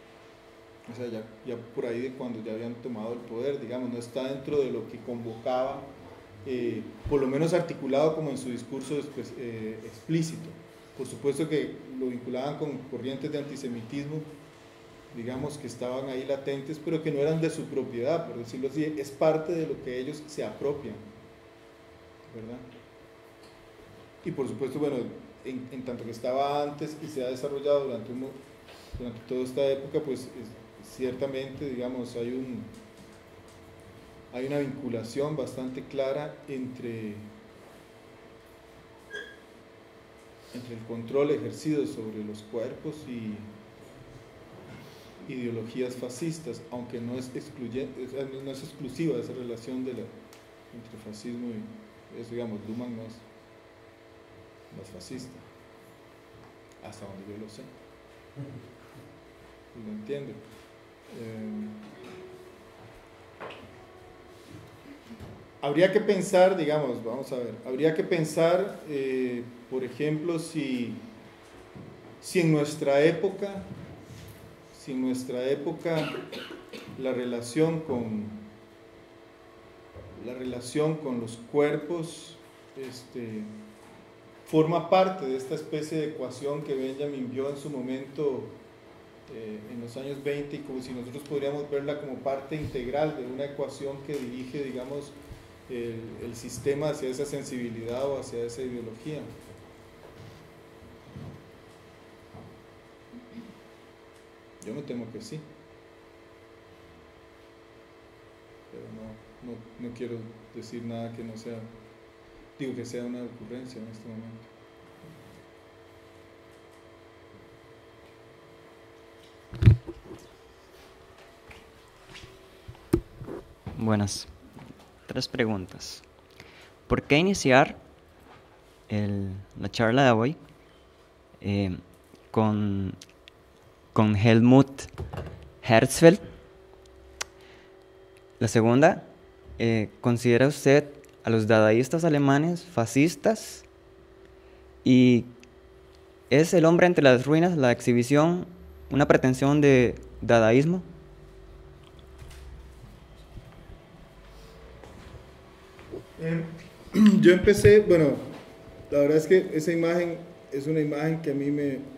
o sea, ya, ya por ahí de cuando ya habían tomado el poder, digamos, no está dentro de lo que convocaba, eh, por lo menos articulado como en su discurso eh, explícito. Por supuesto que lo vinculaban con corrientes de antisemitismo, digamos, que estaban ahí latentes, pero que no eran de su propiedad, por decirlo así, es parte de lo que ellos se apropian, ¿verdad? Y por supuesto, bueno, en, en tanto que estaba antes y se ha desarrollado durante, uno, durante toda esta época, pues es, ciertamente, digamos, hay, un, hay una vinculación bastante clara entre, entre el control ejercido sobre los cuerpos y ideologías fascistas, aunque no es, excluyente, no es exclusiva esa relación de la, entre fascismo y eso, digamos, Luhmann no es, no es fascista, hasta donde yo lo sé, y lo entiendo. Eh, habría que pensar, digamos, vamos a ver, habría que pensar, eh, por ejemplo, si, si en nuestra época si en nuestra época la relación con la relación con los cuerpos este, forma parte de esta especie de ecuación que Benjamin vio en su momento eh, en los años veinte, y como si nosotros podríamos verla como parte integral de una ecuación que dirige, digamos, el, el sistema hacia esa sensibilidad o hacia esa ideología. Yo me temo que sí, pero no, no, no quiero decir nada que no sea, digo que sea una ocurrencia en este momento. Buenas, tres preguntas. ¿Por qué iniciar el, la charla de hoy eh, con... con Helmut Herzfeld? La segunda, eh, ¿considera usted a los dadaístas alemanes fascistas? ¿Y es El hombre entre las ruinas, la exhibición, una pretensión de dadaísmo? Eh, yo empecé, bueno, la verdad es que esa imagen es una imagen que a mí me...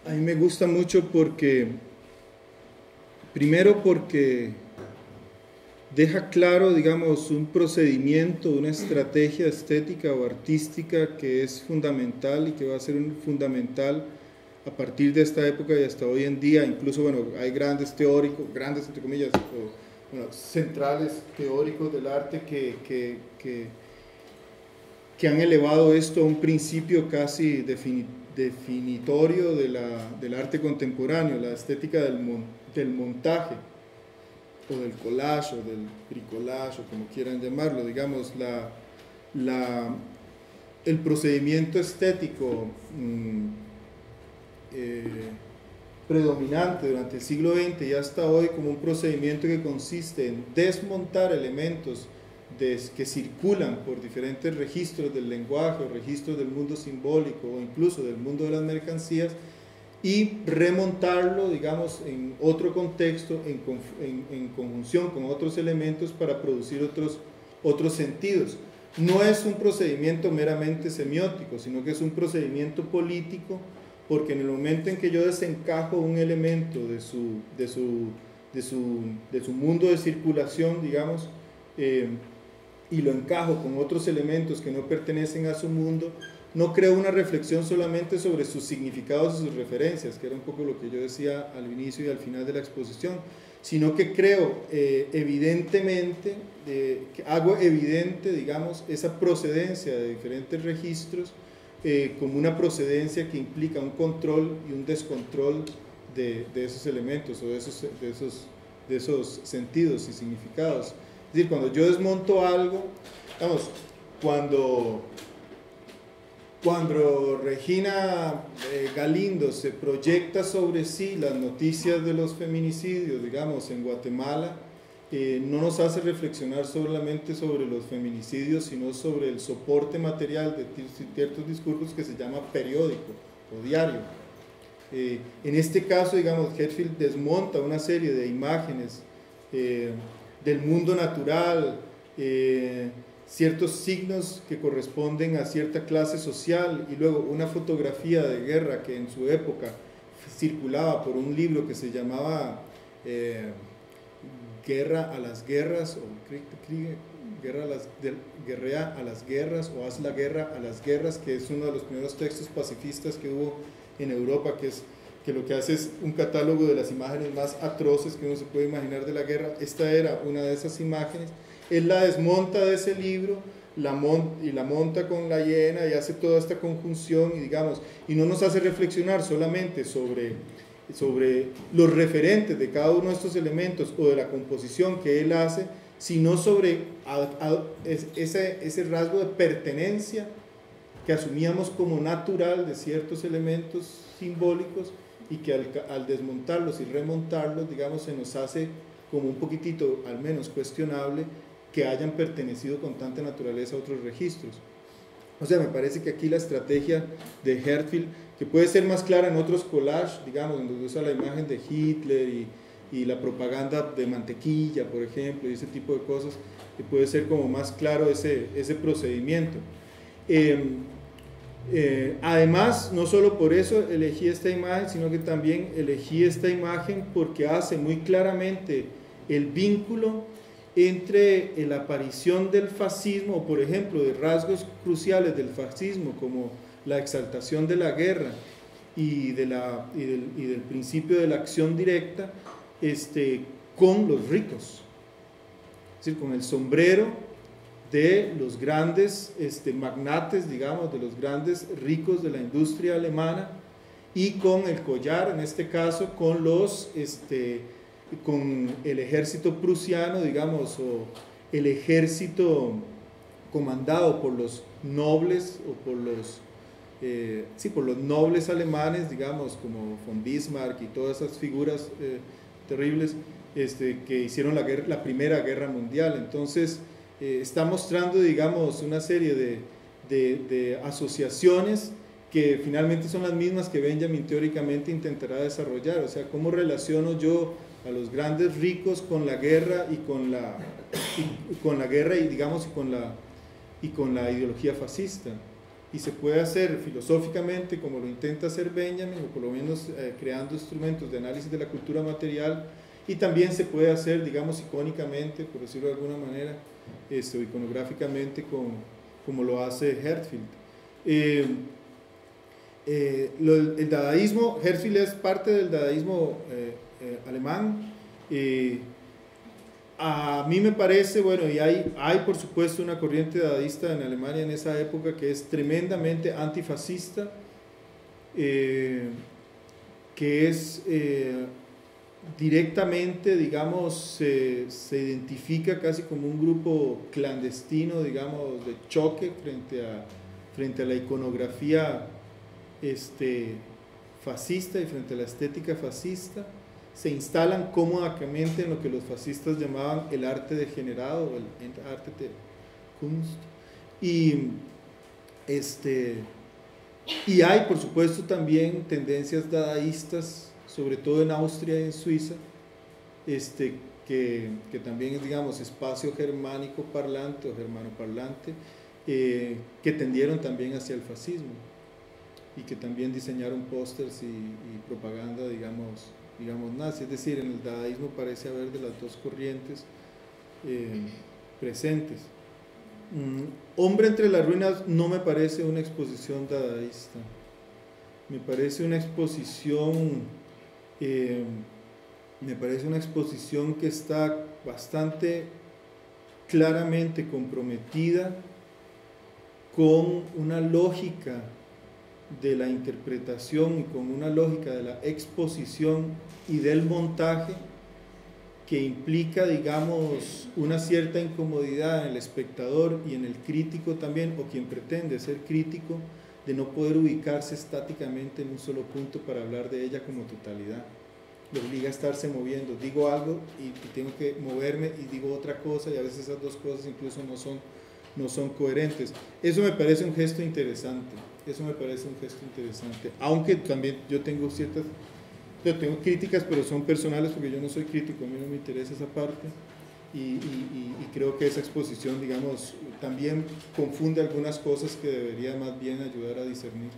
a mí me gusta mucho porque, primero porque deja claro, digamos, un procedimiento, una estrategia estética o artística que es fundamental y que va a ser un, fundamental a partir de esta época y hasta hoy en día. Incluso, bueno, hay grandes teóricos, grandes entre comillas, o, bueno, centrales teóricos del arte que, que, que, que han elevado esto a un principio casi defini, definitorio de la, del arte contemporáneo, la estética del, mon, del montaje, o del collage, o del bricolage, o como quieran llamarlo, digamos, la, la, el procedimiento estético mmm, eh, predominante durante el siglo veinte y hasta hoy como un procedimiento que consiste en desmontar elementos de, que circulan por diferentes registros del lenguaje, o registros del mundo simbólico, o incluso del mundo de las mercancías, y remontarlo, digamos, en otro contexto, en, en, en conjunción con otros elementos para producir otros, otros sentidos. No es un procedimiento meramente semiótico, sino que es un procedimiento político, porque en el momento en que yo desencajo un elemento de su, de su, de su, de su mundo de circulación, digamos, eh, y lo encajo con otros elementos que no pertenecen a su mundo, no creo una reflexión solamente sobre sus significados y sus referencias, que era un poco lo que yo decía al inicio y al final de la exposición, sino que creo eh, evidentemente, eh, que hago evidente, digamos, esa procedencia de diferentes registros eh, como una procedencia que implica un control y un descontrol de, de esos elementos o de esos, de, esos, de esos sentidos y significados. Es decir, cuando yo desmonto algo, vamos, cuando... Cuando Regina eh, Galindo se proyecta sobre sí las noticias de los feminicidios, digamos, en Guatemala, eh, no nos hace reflexionar solamente sobre los feminicidios, sino sobre el soporte material de ciertos discursos que se llama periódico o diario. Eh, en este caso, digamos, Hetfield desmonta una serie de imágenes eh, del mundo natural, eh, ciertos signos que corresponden a cierta clase social, y luego una fotografía de guerra que en su época circulaba por un libro que se llamaba eh, Guerra a las Guerras, o Guerra a las, de, Guerrea a las Guerras, o Haz la Guerra a las Guerras, que es uno de los primeros textos pacifistas que hubo en Europa, que, es, que lo que hace es un catálogo de las imágenes más atroces que uno se puede imaginar de la guerra. Esta era una de esas imágenes. Él la desmonta de ese libro la mont y la monta con la hiena y hace toda esta conjunción y, digamos, y no nos hace reflexionar solamente sobre, sobre los referentes de cada uno de estos elementos o de la composición que él hace, sino sobre a, a, es, ese, ese rasgo de pertenencia que asumíamos como natural de ciertos elementos simbólicos y que al, al desmontarlos y remontarlos, digamos, se nos hace como un poquitito, al menos cuestionable, que hayan pertenecido con tanta naturaleza a otros registros. O sea, me parece que aquí la estrategia de Hetfield, que puede ser más clara en otros collages, digamos, donde usa la imagen de Hitler y, y la propaganda de mantequilla, por ejemplo, y ese tipo de cosas, que puede ser como más claro ese, ese procedimiento. Eh, eh, además, no solo por eso elegí esta imagen, sino que también elegí esta imagen porque hace muy claramente el vínculo entre la aparición del fascismo, por ejemplo, de rasgos cruciales del fascismo, como la exaltación de la guerra y, de la, y, del, y del principio de la acción directa, este, con los ricos, es decir, con el sombrero de los grandes este, magnates, digamos, de los grandes ricos de la industria alemana, y con el collar, en este caso, con los... Este, con el ejército prusiano, digamos, o el ejército comandado por los nobles o por los, eh, sí, por los nobles alemanes, digamos, como von Bismarck y todas esas figuras eh, terribles este, que hicieron la, guerra, la Primera Guerra Mundial. Entonces, eh, está mostrando, digamos, una serie de, de, de asociaciones que finalmente son las mismas que Benjamin teóricamente intentará desarrollar. O sea, ¿cómo relaciono yo a los grandes ricos con la guerra y con la, y, y con la guerra y digamos y con la, y con la ideología fascista? y se puede hacer filosóficamente como lo intenta hacer Benjamin, o por lo menos eh, creando instrumentos de análisis de la cultura material, y también se puede hacer, digamos, icónicamente, por decirlo de alguna manera, este, o iconográficamente, con, como lo hace Herzfeld. Eh, eh, lo, el dadaísmo, Herzfeld es parte del dadaísmo eh, eh, alemán. Eh, a mí me parece, bueno, y hay, hay por supuesto una corriente dadaísta en Alemania en esa época que es tremendamente antifascista, eh, que es eh, directamente, digamos, se, se identifica casi como un grupo clandestino, digamos, de choque frente a, frente a la iconografía este, fascista y frente a la estética fascista. Se instalan cómodamente en lo que los fascistas llamaban el arte degenerado, el arte de Kunst, y, este, y hay por supuesto también tendencias dadaístas, sobre todo en Austria y en Suiza, este, que, que también es, digamos, espacio germánico parlante o germano parlante, eh, que tendieron también hacia el fascismo y que también diseñaron pósters y, y propaganda, digamos, digamos nazi. Es decir, en el dadaísmo parece haber de las dos corrientes eh, presentes. Mm, Hombre entre las ruinas no me parece una exposición dadaísta, me parece una exposición eh, me parece una exposición que está bastante claramente comprometida con una lógica de la interpretación y con una lógica de la exposición y del montaje que implica, digamos, una cierta incomodidad en el espectador y en el crítico también, o quien pretende ser crítico, de no poder ubicarse estáticamente en un solo punto para hablar de ella como totalidad. Le obliga a estarse moviendo, digo algo y, y tengo que moverme y digo otra cosa, y a veces esas dos cosas incluso no son, no son coherentes. Eso me parece un gesto interesante. Eso me parece un gesto interesante, aunque también yo tengo ciertas, yo tengo críticas, pero son personales porque yo no soy crítico, a mí no me interesa esa parte, y, y, y creo que esa exposición, digamos, también confunde algunas cosas que debería más bien ayudar a discernir.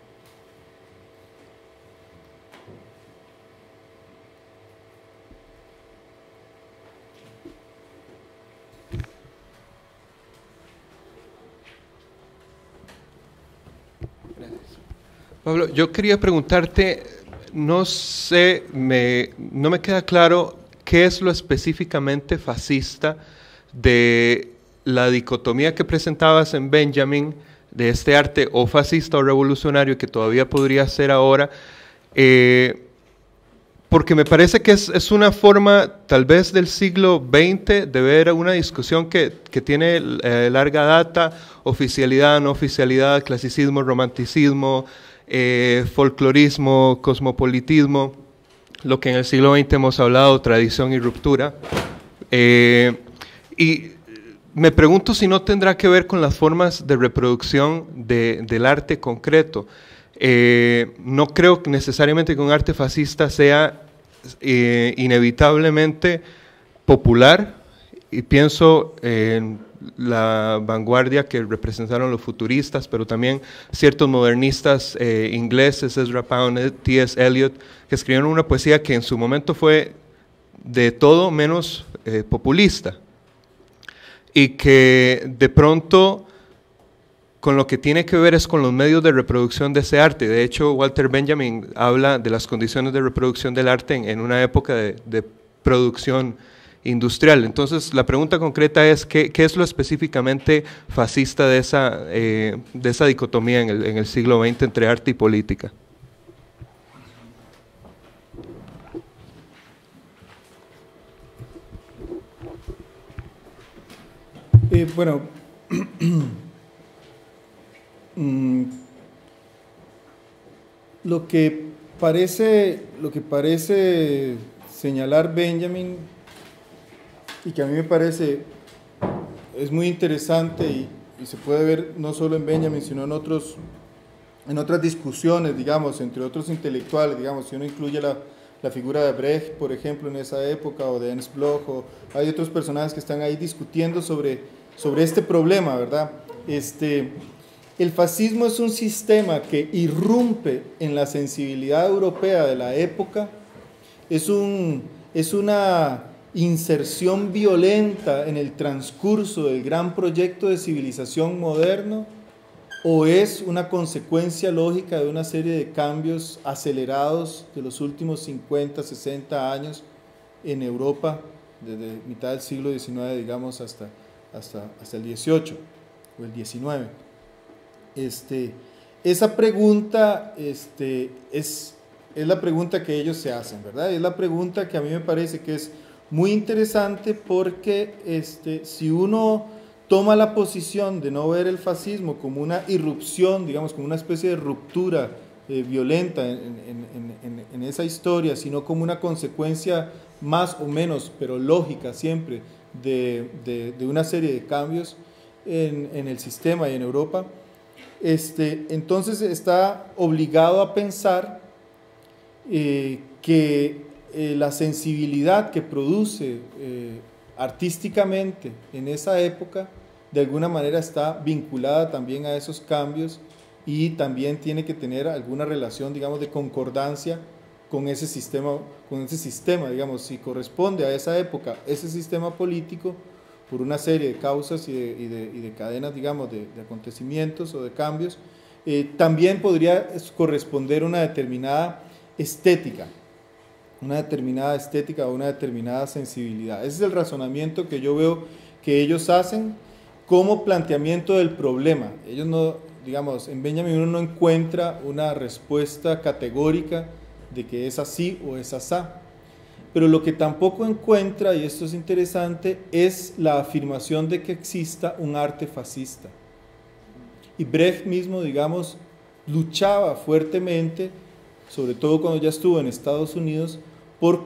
Pablo, yo quería preguntarte, no sé, me, no me queda claro qué es lo específicamente fascista de la dicotomía que presentabas en Benjamin, de este arte o fascista o revolucionario que todavía podría ser ahora, eh, porque me parece que es, es una forma tal vez del siglo veinte de ver una discusión que, que tiene eh, larga data, oficialidad, no oficialidad, clasicismo, romanticismo, Eh, folclorismo, cosmopolitismo, lo que en el siglo veinte hemos hablado, tradición y ruptura. Eh, y me pregunto si no tendrá que ver con las formas de reproducción de, del arte concreto. Eh, no creo que necesariamente que un arte fascista sea eh, inevitablemente popular, y pienso en la vanguardia que representaron los futuristas, pero también ciertos modernistas eh, ingleses, Ezra Pound, T S Eliot, que escribieron una poesía que en su momento fue de todo menos eh, populista, y que de pronto con lo que tiene que ver es con los medios de reproducción de ese arte. De hecho, Walter Benjamin habla de las condiciones de reproducción del arte en, en una época de, de producción industrial. Entonces, la pregunta concreta es, ¿qué, qué es lo específicamente fascista de esa, eh, de esa dicotomía en el, en el siglo veinte entre arte y política? Eh, bueno, mm, lo que parece, lo que parece señalar Benjamin, y que a mí me parece es muy interesante y, y se puede ver no solo en Benjamin, sino en, otros, en otras discusiones, digamos, entre otros intelectuales, digamos, si uno incluye la, la figura de Brecht, por ejemplo, en esa época, o de Ernst Bloch, o hay otros personajes que están ahí discutiendo sobre, sobre este problema, ¿verdad? Este, El fascismo es un sistema que irrumpe en la sensibilidad europea de la época, es, un, es una inserción violenta en el transcurso del gran proyecto de civilización moderno, o es una consecuencia lógica de una serie de cambios acelerados de los últimos cincuenta, sesenta años en Europa, desde mitad del siglo diecinueve, digamos, hasta, hasta, hasta el dieciocho o el diecinueve. Este, esa pregunta este, es, es la pregunta que ellos se hacen, ¿verdad? Es la pregunta que a mí me parece que es muy interesante porque este, si uno toma la posición de no ver el fascismo como una irrupción, digamos, como una especie de ruptura eh, violenta en, en, en, en esa historia, sino como una consecuencia más o menos, pero lógica siempre, de, de, de una serie de cambios en, en el sistema y en Europa, este, entonces está obligado a pensar eh, que eh, la sensibilidad que produce eh, artísticamente en esa época de alguna manera está vinculada también a esos cambios y también tiene que tener alguna relación, digamos, de concordancia con ese sistema, con ese sistema, digamos, si corresponde a esa época, ese sistema político, por una serie de causas y de, y de, y de cadenas, digamos, de, de acontecimientos o de cambios, eh, también podría corresponder una determinada estética, una determinada estética o una determinada sensibilidad. Ese es el razonamiento que yo veo que ellos hacen como planteamiento del problema. Ellos no, digamos, en Benjamin uno no encuentra una respuesta categórica de que es así o es asá. Pero lo que tampoco encuentra, y esto es interesante, es la afirmación de que exista un arte fascista. Y Brecht mismo, digamos, luchaba fuertemente, sobre todo cuando ya estuvo en Estados Unidos, por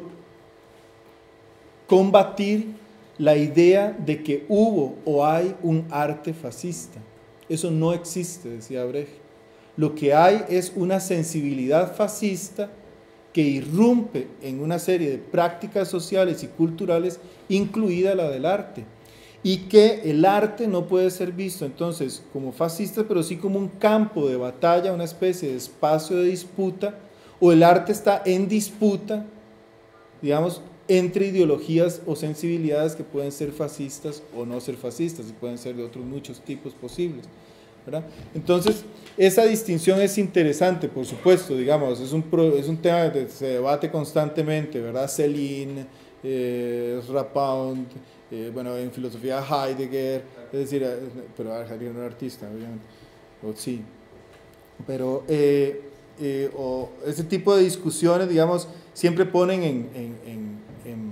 combatir la idea de que hubo o hay un arte fascista. Eso no existe, decía Brecht. Lo que hay es una sensibilidad fascista que irrumpe en una serie de prácticas sociales y culturales, incluida la del arte, y que el arte no puede ser visto entonces como fascista, pero sí como un campo de batalla, una especie de espacio de disputa, o el arte está en disputa, digamos, entre ideologías o sensibilidades que pueden ser fascistas o no ser fascistas, y pueden ser de otros muchos tipos posibles, ¿verdad? Entonces, esa distinción es interesante, por supuesto, digamos, es un, es un tema que se debate constantemente, ¿verdad? Céline, eh, Rapound, eh, bueno, en filosofía Heidegger, es decir, eh, pero Heidegger no era artista, obviamente, o sí, pero eh, eh, o ese tipo de discusiones, digamos, siempre ponen en, en, en, en,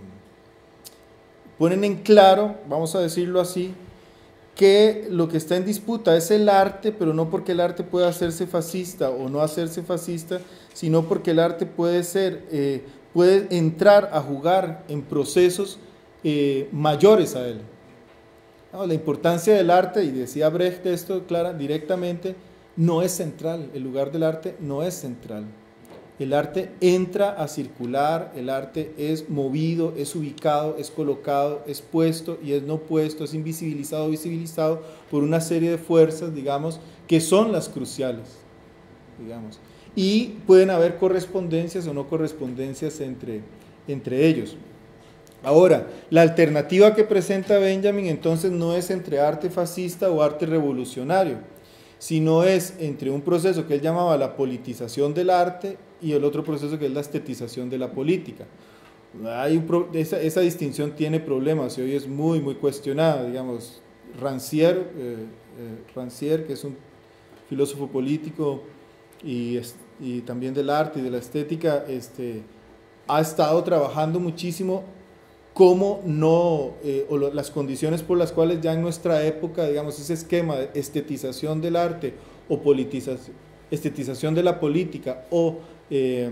ponen en claro, vamos a decirlo así, que lo que está en disputa es el arte, pero no porque el arte pueda hacerse fascista o no hacerse fascista, sino porque el arte puede ser, eh, puede entrar a jugar en procesos eh, mayores a él. No, la importancia del arte, y decía Brecht esto clara, directamente, no es central, el lugar del arte no es central. El arte entra a circular, el arte es movido, es ubicado, es colocado, es puesto y es no puesto, es invisibilizado o visibilizado por una serie de fuerzas, digamos, que son las cruciales, digamos. Y pueden haber correspondencias o no correspondencias entre, entre ellos. Ahora, la alternativa que presenta Benjamin entonces no es entre arte fascista o arte revolucionario, sino es entre un proceso que él llamaba la politización del arte y el otro proceso que es la estetización de la política. Hay un pro, esa, esa distinción tiene problemas y hoy es muy, muy cuestionada, digamos. Rancière, eh, eh, Rancière, que es un filósofo político y, y también del arte y de la estética, este, ha estado trabajando muchísimo cómo no, eh, o lo, las condiciones por las cuales ya en nuestra época, digamos, ese esquema de estetización del arte o politización, estetización de la política o eh,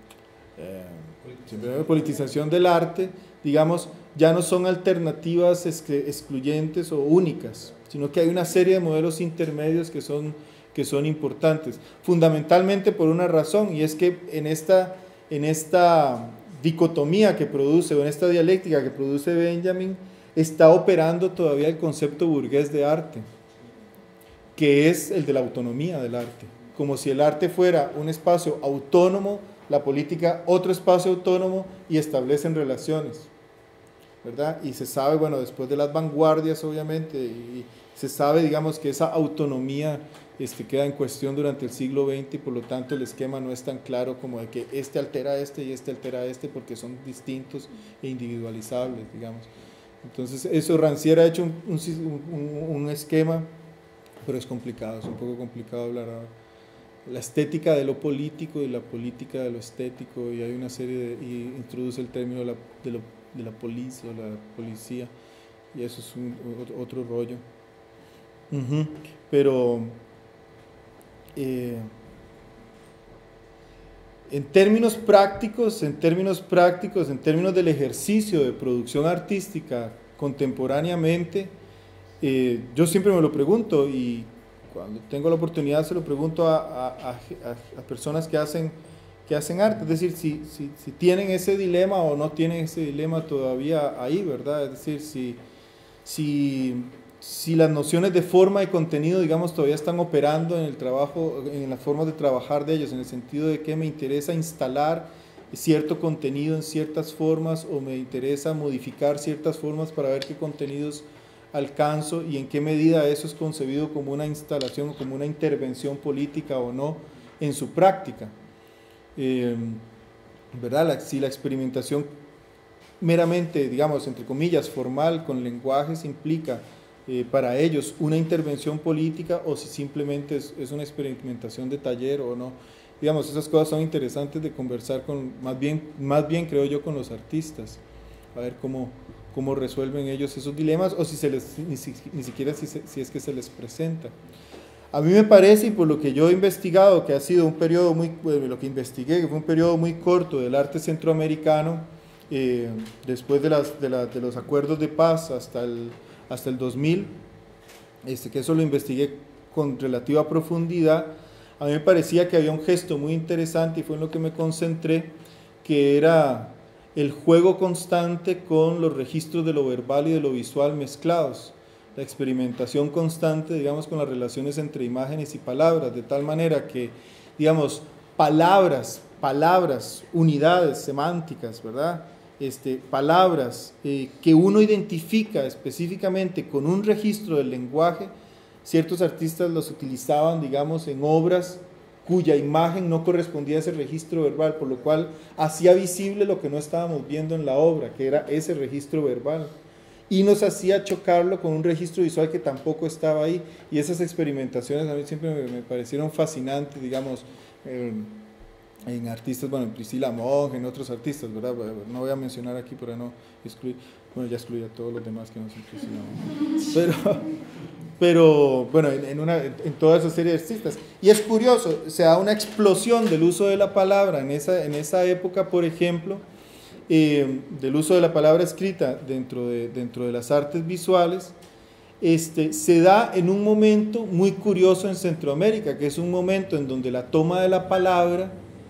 eh, politización del arte, digamos, ya no son alternativas excluyentes o únicas, sino que hay una serie de modelos intermedios que son, que son importantes, fundamentalmente por una razón, y es que en esta, en esta dicotomía que produce, o en esta dialéctica que produce Benjamin, está operando todavía el concepto burgués de arte. que es el de la autonomía del arte, como si el arte fuera un espacio autónomo, la política otro espacio autónomo y establecen relaciones, ¿verdad? Y se sabe, bueno, después de las vanguardias obviamente, y se sabe, digamos, que esa autonomía este, queda en cuestión durante el siglo veinte y por lo tanto el esquema no es tan claro como de que este altera a este y este altera a este porque son distintos e individualizables, digamos. Entonces eso Rancière ha hecho un, un, un esquema, pero es complicado, es un poco complicado hablar ahora. La estética de lo político y la política de lo estético, y hay una serie de, y introduce el término de la, de lo, de la policía, la policía, y eso es un, otro, otro rollo. Uh-huh. Pero eh, en términos prácticos, en términos prácticos, en términos del ejercicio de producción artística contemporáneamente, eh, yo siempre me lo pregunto y cuando tengo la oportunidad se lo pregunto a, a, a, a personas que hacen, que hacen arte, es decir, si, si, si tienen ese dilema o no tienen ese dilema todavía ahí, ¿verdad? Es decir, si, si, si las nociones de forma y contenido, digamos, todavía están operando en el trabajo, en las formas de trabajar de ellos, en el sentido de que me interesa instalar cierto contenido en ciertas formas o me interesa modificar ciertas formas para ver qué contenidos alcanzo y en qué medida eso es concebido como una instalación o como una intervención política o no en su práctica. Eh, ¿verdad? La, si la experimentación meramente, digamos, entre comillas, formal con lenguajes implica eh, para ellos una intervención política o si simplemente es, es una experimentación de taller o no. Digamos, esas cosas son interesantes de conversar con, más bien, más bien creo yo, con los artistas, a ver cómo cómo resuelven ellos esos dilemas o si se les, ni, si, ni siquiera si, se, si es que se les presenta. A mí me parece, y por lo que yo he investigado, que ha sido un periodo muy, bueno, lo que investigué, que fue un periodo muy corto del arte centroamericano, eh, después de, las, de, la, de los acuerdos de paz hasta el, hasta el dos mil, este, que eso lo investigué con relativa profundidad, a mí me parecía que había un gesto muy interesante y fue en lo que me concentré, que era el juego constante con los registros de lo verbal y de lo visual mezclados, la experimentación constante, digamos, con las relaciones entre imágenes y palabras, de tal manera que, digamos, palabras, palabras, unidades semánticas, ¿verdad? Este, palabras eh, que uno identifica específicamente con un registro del lenguaje, ciertos artistas los utilizaban, digamos, en obras cuya imagen no correspondía a ese registro verbal, por lo cual hacía visible lo que no estábamos viendo en la obra, que era ese registro verbal, y nos hacía chocarlo con un registro visual que tampoco estaba ahí, y esas experimentaciones a mí siempre me, me parecieron fascinantes, digamos, eh, en artistas, bueno, en Priscilla Monge, en otros artistas, ¿verdad? No voy a mencionar aquí para no excluir, bueno, ya excluí a todos los demás que no son Priscilla Monge, pero... pero bueno, en, en, una, en toda esa serie de artistas. Y es curioso, se da una explosión del uso de la palabra en esa, en esa época, por ejemplo, eh, del uso de la palabra escrita dentro de, dentro de las artes visuales, este, se da en un momento muy curioso en Centroamérica, que es un momento en donde la toma de la palabra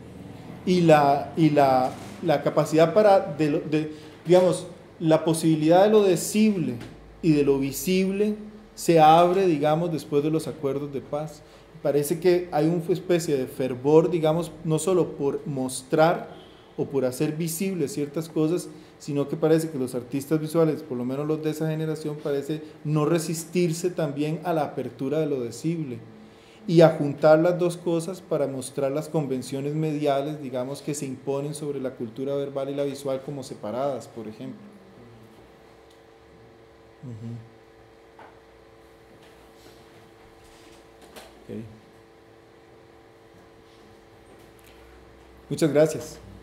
y la, y la, la capacidad para, de, de, digamos, la posibilidad de lo decible y de lo visible se abre, digamos, después de los acuerdos de paz. Parece que hay una especie de fervor, digamos, no solo por mostrar o por hacer visibles ciertas cosas, sino que parece que los artistas visuales, por lo menos los de esa generación, parece no resistirse también a la apertura de lo decible y a juntar las dos cosas para mostrar las convenciones mediales, digamos, que se imponen sobre la cultura verbal y la visual como separadas, por ejemplo. Uh-huh. Okay. Muchas gracias.